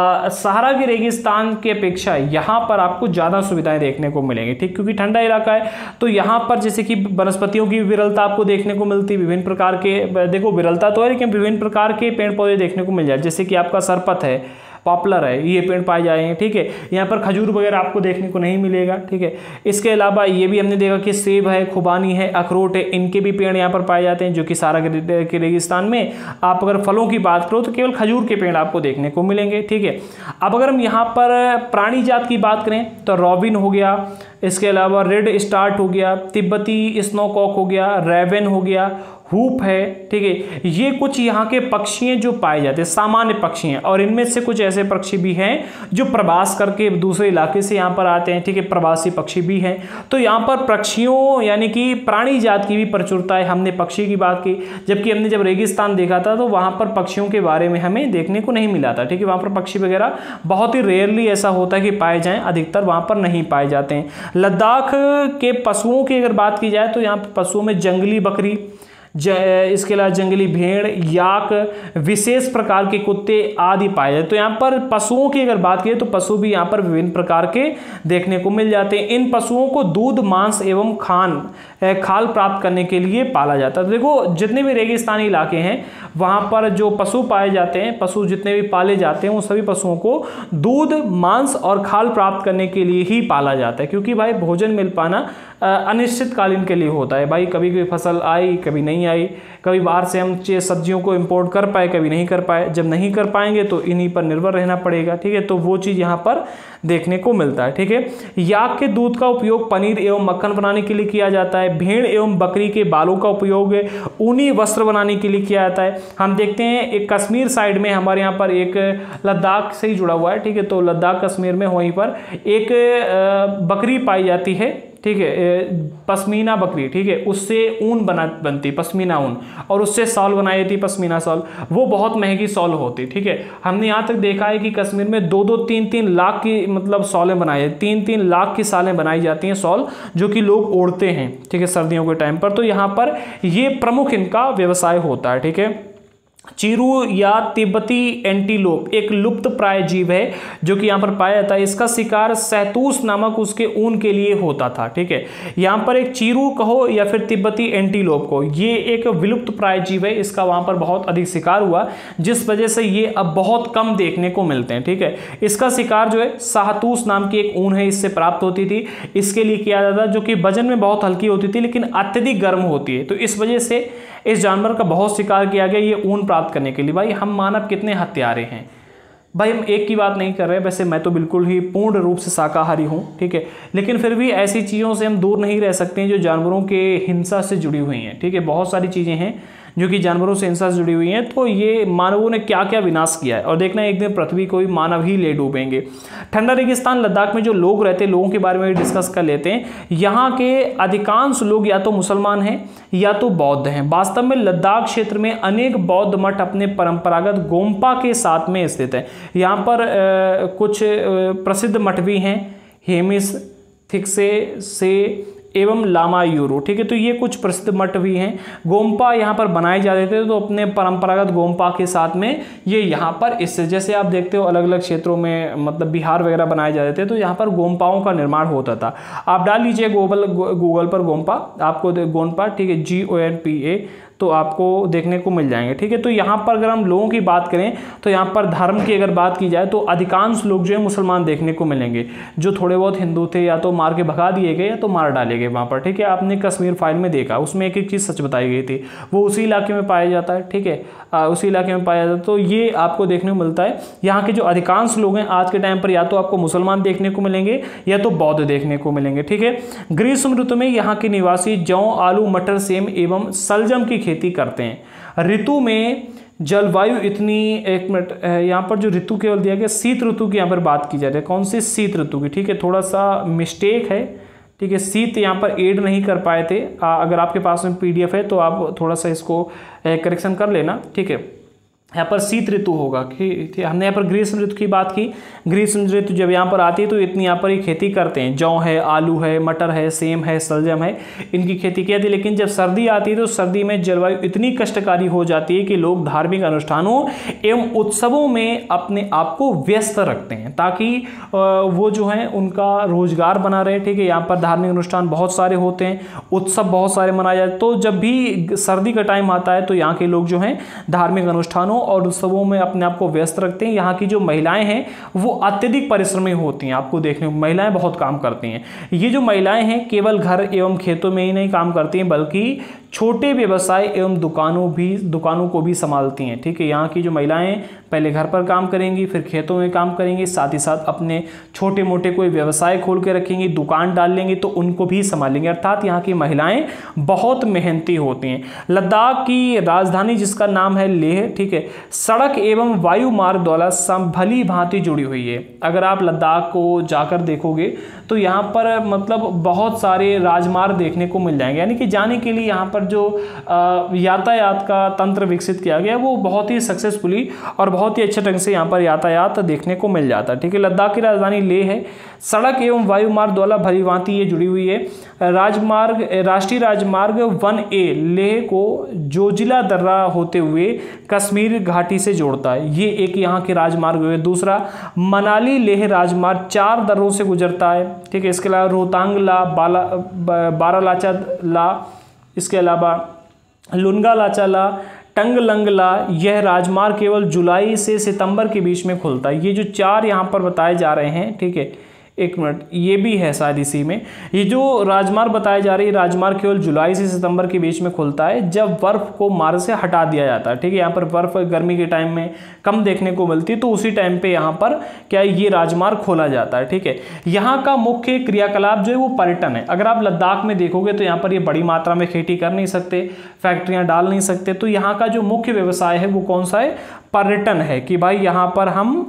सहारा के रेगिस्तान की अपेक्षा यहाँ पर आपको ज़्यादा सुविधाएं देखने को मिलेंगी, ठीक, क्योंकि ठंडा इलाका है। तो यहाँ पर जैसे कि वनस्पतियों की विरलता आपको देखने को मिलती है, विभिन्न प्रकार के, देखो विरलता तो है लेकिन विभिन्न प्रकार के पेड़ पौधे देखने को मिल जाए, जैसे कि आपका सरपत है, पॉपुलर है, ये पेड़ पाए जाएंगे, ठीक है। यहाँ पर खजूर वगैरह आपको देखने को नहीं मिलेगा, ठीक है। इसके अलावा ये भी हमने देखा कि सेब है, खुबानी है, अखरोट है, इनके भी पेड़ यहाँ पर पाए जाते हैं, जो कि सहारा के रेगिस्तान में आप अगर फलों की बात करो तो केवल खजूर के पेड़ आपको देखने को मिलेंगे, ठीक है। अब अगर हम यहाँ पर प्राणी जात की बात करें तो रॉबिन हो गया, इसके अलावा रेड स्टार्ट हो गया, तिब्बती स्नोकॉक हो गया, रेवन हो गया, हुप है, ठीक है। ये कुछ यहाँ के पक्षी हैं जो पाए जाते हैं, सामान्य पक्षी हैं, और इनमें से कुछ ऐसे पक्षी भी हैं जो प्रवास करके दूसरे इलाके से यहाँ पर आते हैं, ठीक है, प्रवासी पक्षी भी हैं। तो यहाँ पर पक्षियों यानी कि प्राणी जात की भी प्रचुरता है। हमने पक्षी की बात की, जबकि हमने जब रेगिस्तान देखा था तो वहाँ पर पक्षियों के बारे में हमें देखने को नहीं मिला था, ठीक है। वहाँ पर पक्षी वगैरह बहुत ही रेयरली ऐसा होता है कि पाए जाएँ, अधिकतर वहाँ पर नहीं पाए जाते हैं। लद्दाख के पशुओं की अगर बात की जाए तो यहाँ पर पशुओं में जंगली बकरी, इसके अलावा जंगली भेड़, याक, विशेष प्रकार के कुत्ते आदि पाए जाते। तो यहाँ पर पशुओं की अगर बात करें तो पशु भी यहाँ पर विभिन्न प्रकार के देखने को मिल जाते हैं। इन पशुओं को दूध, मांस एवं खाल प्राप्त करने के लिए पाला जाता है। तो देखो जितने भी रेगिस्तानी इलाके हैं वहाँ पर जो पशु पाए जाते हैं, पशु जितने भी पाले जाते हैं, उन सभी पशुओं को दूध, मांस और खाल प्राप्त करने के लिए ही पाला जाता है, क्योंकि भाई भोजन मिल पाना अनिश्चितकालीन के लिए होता है। भाई कभी कोई फसल आई, कभी नहीं आई, कभी बाहर से हम सब्जियों को इंपोर्ट कर पाए, कभी नहीं कर पाए। जब नहीं कर पाएंगे तो इन्हीं पर निर्भर रहना पड़ेगा, ठीक है। तो वो चीज़ यहाँ पर देखने को मिलता है, ठीक है। याक के दूध का उपयोग पनीर एवं मक्खन बनाने के लिए किया जाता है। भेड़ एवं बकरी के बालों का उपयोग ऊनी वस्त्र बनाने के लिए किया जाता है। हम देखते हैं एक कश्मीर साइड में हमारे यहाँ पर एक लद्दाख से ही जुड़ा हुआ है, ठीक है। तो लद्दाख कश्मीर में वहीं पर एक बकरी पाई जाती है, ठीक है, पश्मीना बकरी, ठीक है। उससे ऊन बनती पश्मीना ऊन, और उससे शॉल बनाई जाती पश्मीना शॉल। वो बहुत महंगी शॉल होती, ठीक है। हमने यहाँ तक देखा है कि कश्मीर में 2-2, 3-3 लाख की मतलब शॉलें बनाई जाती, 3-3 लाख की शॉलें बनाई जाती हैं, शॉल जो कि लोग ओढ़ते हैं, ठीक है, सर्दियों के टाइम पर। तो यहाँ पर ये प्रमुख इनका व्यवसाय होता है, ठीक है। चीरू या तिब्बती एंटीलोप एक लुप्त प्राय जीव है जो कि यहाँ पर पाया जाता है। इसका शिकार शहतूश नामक उसके ऊन के लिए होता था, ठीक है। यहाँ पर एक चीरू कहो या फिर तिब्बती एंटीलोप को, ये एक विलुप्त प्राय जीव है। इसका वहाँ पर बहुत अधिक शिकार हुआ, जिस वजह से ये अब बहुत कम देखने को मिलते हैं, ठीक है। इसका शिकार जो है शहतूश नाम की एक ऊन है, इससे प्राप्त होती थी। इसके लिए किया जाता, जो कि वजन में बहुत हल्की होती थी लेकिन अत्यधिक गर्म होती है। तो इस वजह से इस जानवर का बहुत शिकार किया गया ये ऊन प्राप्त करने के लिए। भाई हम मानव कितने हत्यारे हैं भाई, हम एक की बात नहीं कर रहे। वैसे मैं तो बिल्कुल ही पूर्ण रूप से शाकाहारी हूँ, ठीक है, लेकिन फिर भी ऐसी चीज़ों से हम दूर नहीं रह सकते हैं जो जानवरों के हिंसा से जुड़ी हुई हैं, ठीक है। बहुत सारी चीज़ें हैं जो कि जानवरों से हिंसा से जुड़ी हुई हैं। तो ये मानवों ने क्या क्या विनाश किया है, और देखना एक दिन पृथ्वी को भी मानव ही ले डूबेंगे। ठंडा रेगिस्तान लद्दाख में जो लोग रहते हैं, लोगों के बारे में भी डिस्कस कर लेते हैं। यहाँ के अधिकांश लोग या तो मुसलमान हैं या तो बौद्ध हैं। वास्तव में लद्दाख क्षेत्र में अनेक बौद्ध मठ अपने परंपरागत गोम्पा के साथ में स्थित हैं। यहाँ पर कुछ प्रसिद्ध मठ भी हैं, हेमिस, थिक्से से एवं लामा यूरो, ठीक है। तो ये कुछ प्रसिद्ध मठ भी हैं। गोम्पा यहाँ पर बनाए जाते थे, तो अपने परंपरागत गोम्पा के साथ में ये यहाँ पर इससे, जैसे आप देखते हो अलग अलग क्षेत्रों में मतलब बिहार वगैरह बनाए जाते थे, तो यहाँ पर गोम्पाओं का निर्माण होता था। आप डाल लीजिए गूगल पर गोम्पा, आपको गोम्पा, ठीक है, GONPA, तो आपको देखने को मिल जाएंगे, ठीक है। तो यहाँ पर अगर हम लोगों की बात करें तो यहाँ पर धर्म की अगर बात की जाए तो अधिकांश लोग जो है मुसलमान देखने को मिलेंगे। जो थोड़े बहुत हिंदू थे या तो मार के भगा दिए गए या तो मार डाले गए वहाँ पर, ठीक है। आपने कश्मीर फाइल में देखा, उसमें एक एक चीज़ सच बताई गई थी, वो उसी इलाके में पाया जाता है, ठीक है, उसी इलाके में पाया जाता है। तो ये आपको देखने को मिलता है। यहाँ के जो अधिकांश लोग हैं आज के टाइम पर या तो आपको मुसलमान देखने को मिलेंगे या तो बौद्ध देखने को मिलेंगे, ठीक है। ग्रीष्म ऋतु में यहाँ के निवासी जौ, आलू, मटर, सेम एवं सलजम की खेती करते हैं। ऋतु में जलवायु इतनी, एक मिनट, यहाँ पर जो ऋतु केवल दिया गया शीत ऋतु की यहाँ पर बात की जा रही है। कौन सी? शीत ऋतु की, ठीक है। थोड़ा सा मिस्टेक है, ठीक है, शीत यहाँ पर ऐड नहीं कर पाए थे। अगर आपके पास में PDF है तो आप थोड़ा सा इसको करेक्शन कर लेना, ठीक है। यहाँ पर शीत ऋतु होगा, ठीक है। हमने यहाँ पर ग्रीष्म ऋतु की बात की। ग्रीष्म ऋतु जब यहाँ पर आती है तो इतनी यहाँ पर ही खेती करते हैं। जौ है, आलू है, मटर है, सेम है, सलजम है, इनकी खेती की जाती है। लेकिन जब सर्दी आती है तो सर्दी में जलवायु इतनी कष्टकारी हो जाती है कि लोग धार्मिक अनुष्ठानों एवं उत्सवों में अपने आप को व्यस्त रखते हैं ताकि वो जो है उनका रोजगार बना रहे, ठीक है। यहाँ पर धार्मिक अनुष्ठान बहुत सारे होते हैं, उत्सव बहुत सारे मनाए जाते हैं। तो जब भी सर्दी का टाइम आता है तो यहाँ के लोग जो हैं धार्मिक अनुष्ठानों और उत्सवों में अपने आप को व्यस्त रखते हैं। यहाँ की जो महिलाएं हैं वो अत्यधिक परिश्रमी होती हैं। आपको देखने को महिलाएं बहुत काम करती हैं। ये जो महिलाएं हैं केवल घर एवं खेतों में ही नहीं काम करती हैं बल्कि छोटे व्यवसाय एवं दुकानों को भी संभालती हैं, ठीक है। यहाँ की जो महिलाएं पहले घर पर काम करेंगी, फिर खेतों में काम करेंगी, साथ ही साथ अपने छोटे मोटे कोई व्यवसाय खोल के रखेंगी, दुकान डाल लेंगी तो उनको भी संभालेंगी। अर्थात यहाँ की महिलाएं बहुत मेहनती होती हैं। लद्दाख की राजधानी जिसका नाम है लेह, ठीक है, सड़क एवं वायु मार्ग द्वारा भली भांति जुड़ी हुई है। अगर आप लद्दाख को जाकर देखोगे तो यहाँ पर मतलब बहुत सारे राजमार्ग देखने को मिल जाएंगे, यानी कि जाने के लिए यहाँ पर जो यातायात का तंत्र विकसित किया गया वो बहुत ही सक्सेसफुली और बहुत ही अच्छे ढंग से यहाँ पर यातायात देखने को मिल जाता है। ठीक है, लद्दाख की राजधानी लेह है। सड़क एवं वायु मार्ग द्वारा भली भांति ये जुड़ी हुई है। राजमार्ग राष्ट्रीय राजमार्ग 1A लेह को जोजिला दर्रा होते हुए कश्मीर घाटी से जोड़ता है, ये एक यहाँ के राजमार्ग है। दूसरा मनाली लेह राजमार्ग 4 दर्रों से गुजरता है। ठीक है, इसके अलावा रोहतांग ला, बारालाचा ला, इसके अलावा लुनगा लाचा ला, टंगलंग ला, यह राजमार्ग केवल जुलाई से सितंबर के बीच में खुलता है। ये जो 4 यहाँ पर बताए जा रहे हैं, ठीक है, एक मिनट, ये भी है शायद इसी में। ये जो राजमार्ग बताए जा रही है, राजमार्ग केवल जुलाई से सितंबर के बीच में खुलता है जब बर्फ को मार्ग से हटा दिया जाता है। ठीक है, यहाँ पर बर्फ गर्मी के टाइम में कम देखने को मिलती है, तो उसी टाइम पे यहाँ पर क्या ये राजमार्ग खोला जाता है। ठीक है, यहाँ का मुख्य क्रियाकलाप जो है वो पर्यटन है। अगर आप लद्दाख में देखोगे तो यहाँ पर ये बड़ी मात्रा में खेती कर नहीं सकते, फैक्ट्रियाँ डाल नहीं सकते, तो यहाँ का जो मुख्य व्यवसाय है वो कौन सा है? पर्यटन है, कि भाई यहाँ पर हम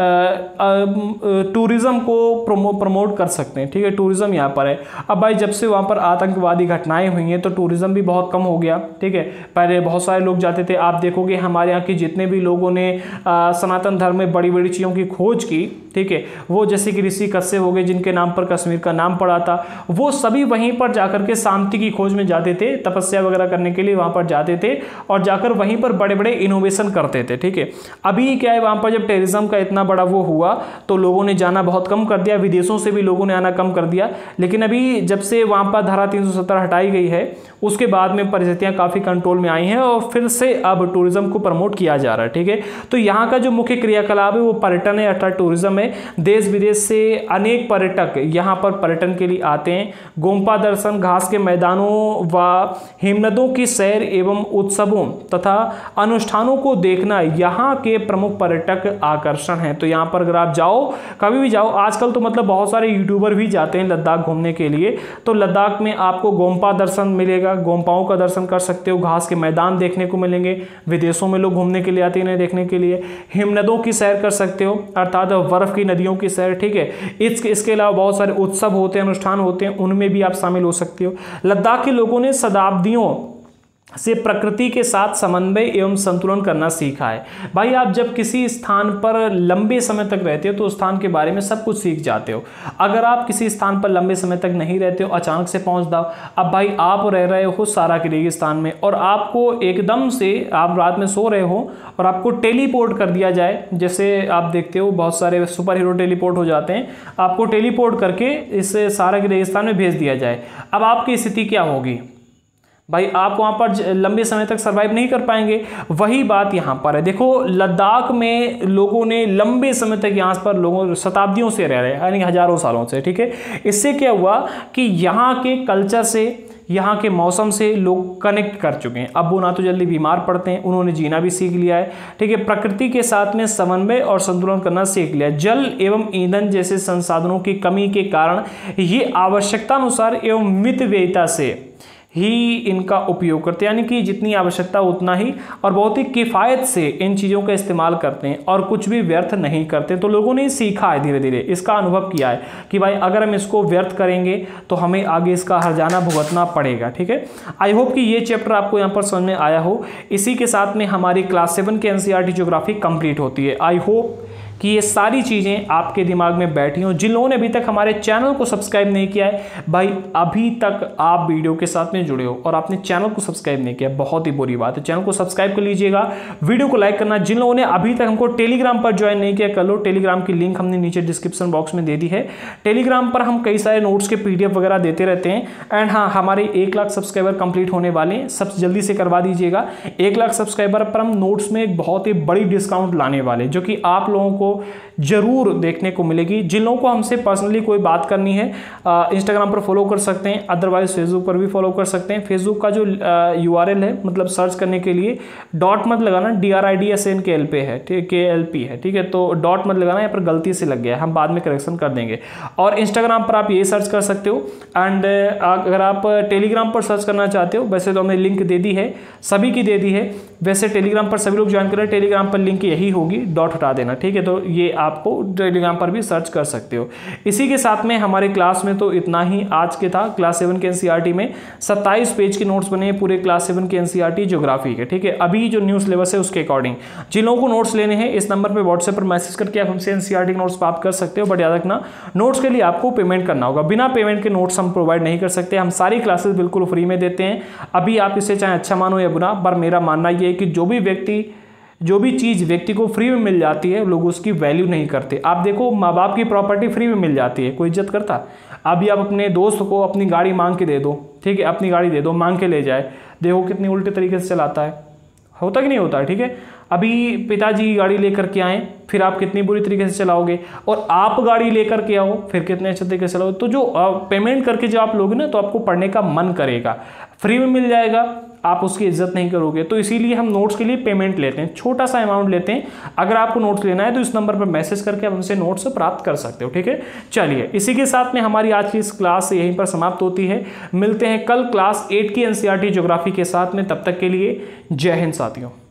टूरिज्म को प्रमोट कर सकते हैं। ठीक है, टूरिज्म यहाँ पर है। अब भाई जब से वहाँ पर आतंकवादी घटनाएं हुई हैं तो टूरिज्म भी बहुत कम हो गया। ठीक है, पहले बहुत सारे लोग जाते थे। आप देखोगे हमारे यहाँ के जितने भी लोगों ने सनातन धर्म में बड़ी बड़ी चीज़ों की खोज की, ठीक है, वो जैसे कि ऋषि कश्यप हो गए जिनके नाम पर कश्मीर का नाम पड़ा था, वो सभी वहीं पर जाकर के शांति की खोज में जाते थे, तपस्या वगैरह करने के लिए वहाँ पर जाते थे और जाकर वहीं पर बड़े बड़े इनोवेशन करते थे। ठीक है, अभी क्या है, वहाँ पर जब टेररिज्म का इतना बड़ा वो हुआ तो लोगों ने जाना बहुत कम कर दिया, विदेशों से भी लोगों ने आना कम कर दिया। लेकिन अभी जब से वहाँ पर धारा 370 हटाई गई है उसके बाद में परिस्थितियाँ काफ़ी कंट्रोल में आई हैं और फिर से अब टूरिज्म को प्रमोट किया जा रहा है। ठीक है, तो यहाँ का जो मुख्य क्रियाकलाप है वो पर्यटन है, अर्थात टूरिज्म है। देश विदेश से अनेक पर्यटक यहाँ पर पर्यटन के लिए आते हैं। गोम्पा दर्शन, घास के मैदानों व हिमनदों की सैर एवं उत्सवों तथा अनुष्ठानों को देखना यहाँ के प्रमुख पर्यटक आकर्षण हैं। तो यहाँ पर अगर आप जाओ, कभी भी जाओ, आजकल तो मतलब बहुत सारे यूट्यूबर भी जाते हैं लद्दाख घूमने के लिए, तो लद्दाख में आपको गोम्पा दर्शन मिलेगा, गोम्पाओं का दर्शन कर सकते हो, घास के मैदान देखने को मिलेंगे, विदेशों में लोग घूमने के लिए आते हैं देखने के लिए, हिमनदों की सैर कर सकते हो अर्थात बर्फ की नदियों की सैर। ठीक है, इसके अलावा बहुत सारे उत्सव होते हैं, अनुष्ठान होते हैं, उनमें भी आप शामिल हो सकते हो। लद्दाख के लोगों ने शताब्दियों से प्रकृति के साथ समन्वय एवं संतुलन करना सीखा है। भाई आप जब किसी स्थान पर लंबे समय तक रहते हो तो उस स्थान के बारे में सब कुछ सीख जाते हो। अगर आप किसी स्थान पर लंबे समय तक नहीं रहते हो, अचानक से पहुंच जाओ, अब भाई आप रह रहे हो सारा के रेगिस्तान में और आपको एकदम से आप रात में सो रहे हो और आपको टेलीपोर्ट कर दिया जाए, जैसे आप देखते हो बहुत सारे सुपर हीरो टेलीपोर्ट हो जाते हैं, आपको टेलीपोर्ट करके इस सारा के रेगिस्तान में भेज दिया जाए, अब आपकी स्थिति क्या होगी? भाई आप वहाँ पर लंबे समय तक सर्वाइव नहीं कर पाएंगे। वही बात यहाँ पर है। देखो लद्दाख में लोगों ने लंबे समय तक यहाँ पर लोगों शताब्दियों से रह रहे हैं, यानी हजारों सालों से। ठीक है, इससे क्या हुआ कि यहाँ के कल्चर से, यहाँ के मौसम से लोग कनेक्ट कर चुके हैं। अब वो ना तो जल्दी बीमार पड़ते हैं, उन्होंने जीना भी सीख लिया है। ठीक है, प्रकृति के साथ में समन्वय और संतुलन करना सीख लिया। जल एवं ईंधन जैसे संसाधनों की कमी के कारण ये आवश्यकता अनुसार एवं मितव्ययिता से ही इनका उपयोग करते हैं, यानी कि जितनी आवश्यकता उतना ही और बहुत ही किफ़ायत से इन चीज़ों का इस्तेमाल करते हैं और कुछ भी व्यर्थ नहीं करते। तो लोगों ने सीखा है, धीरे धीरे इसका अनुभव किया है कि भाई अगर हम इसको व्यर्थ करेंगे तो हमें आगे इसका हर्जाना भुगतना पड़ेगा। ठीक है, आई होप कि ये चैप्टर आपको यहाँ पर समझ में आया हो। इसी के साथ में हमारी क्लास 7 की एनसीईआरटी ज्योग्राफी कंप्लीट होती है। आई होप कि ये सारी चीज़ें आपके दिमाग में बैठी हों। जिन लोगों ने अभी तक हमारे चैनल को सब्सक्राइब नहीं किया है, भाई अभी तक आप वीडियो के साथ में जुड़े हो और आपने चैनल को सब्सक्राइब नहीं किया, बहुत ही बुरी बात है। चैनल को सब्सक्राइब कर लीजिएगा, वीडियो को लाइक करना। जिन लोगों ने अभी तक हमको टेलीग्राम पर ज्वाइन नहीं किया, कर लो। टेलीग्राम की लिंक हमने नीचे डिस्क्रिप्शन बॉक्स में दे दी है। टेलीग्राम पर हम कई सारे नोट्स के PDF वगैरह देते रहते हैं। एंड हाँ, हमारे 1 लाख सब्सक्राइबर कंप्लीट होने वाले हैं, सबसे जल्दी से करवा दीजिएगा। 1 लाख सब्सक्राइबर पर हम नोट्स में एक बहुत ही बड़ी डिस्काउंट लाने वाले, जो कि आप लोगों को आपको जरूर देखने को मिलेगी। जिन लोगों को हमसे पर्सनली कोई बात करनी है इंस्टाग्राम पर फॉलो कर सकते हैं, अदरवाइज फेसबुक पर भी फॉलो कर सकते हैं। फेसबुक का जो URL है, मतलब सर्च करने के लिए डॉट मत लगाना, DRIDSNKL पे है, ठीक KLP है, ठीक है, तो डॉट मत लगाना, यहाँ पर गलती से लग गया है, हम बाद में करेक्शन कर देंगे। और इंस्टाग्राम पर आप ये सर्च कर सकते हो। एंड अगर आप टेलीग्राम पर सर्च करना चाहते हो, वैसे तो हमने लिंक दे दी है, सभी की दे दी है, वैसे टेलीग्राम पर सभी लोग ज्वाइन करें, टेलीग्राम पर लिंक यही होगी, डॉट हटा देना, ठीक है। तो ये आपको टेलीग्राम पर भी सर्च कर सकते हो। इसी के साथ में हमारे क्लास में तो इतना ही आज के था। क्लास 7 के NCERT में 27 पेज के नोट्स बने हैं पूरे क्लास 7 के NCERT ज्योग्राफी के, ठीक है। अभी जो न्यू सिलेबस है उसके अकॉर्डिंग जिन लोगों को नोट्स लेने हैं इस नंबर पर व्हाट्सएप पर मैसेज करके आप हमसे NCERT के नोट्स प्राप्त कर सकते हो। बट याद रखना, नोट्स के लिए आपको पेमेंट करना होगा, बिना पेमेंट के नोट्स हम प्रोवाइड नहीं कर सकते। हम सारी क्लासेस बिल्कुल फ्री में देते हैं। अभी आप इसे चाहे अच्छा मानो या बुरा, पर मेरा मानना यह है कि जो भी चीज़ व्यक्ति को फ्री में मिल जाती है लोग उसकी वैल्यू नहीं करते। आप देखो, माँ बाप की प्रॉपर्टी फ्री में मिल जाती है, कोई इज्जत करता? अभी आप अपने दोस्त को अपनी गाड़ी मांग के दे दो, ठीक है, अपनी गाड़ी दे दो, मांग के ले जाए, देखो कितनी उल्टे तरीके से चलाता है, होता कि नहीं होता है, ठीक है। अभी पिताजी की गाड़ी लेकर के आए, फिर आप कितनी बुरी तरीके से चलाओगे, और आप गाड़ी लेकर के आओ फिर कितने अच्छे तरीके से चलाओगे। तो जो पेमेंट करके जो आप लोगे ना, तो आपको पढ़ने का मन करेगा, फ्री में मिल जाएगा, आप उसकी इज्जत नहीं करोगे। तो इसीलिए हम नोट्स के लिए पेमेंट लेते हैं, छोटा सा अमाउंट लेते हैं। अगर आपको नोट्स लेना है तो इस नंबर पर मैसेज करके आप हमसे नोट्स प्राप्त कर सकते हो, ठीक है। चलिए, इसी के साथ में हमारी आज की इस क्लास यहीं पर समाप्त होती है। मिलते हैं कल क्लास 8 की NCERT ज्योग्राफी के साथ में, तब तक के लिए जय हिंद साथियों।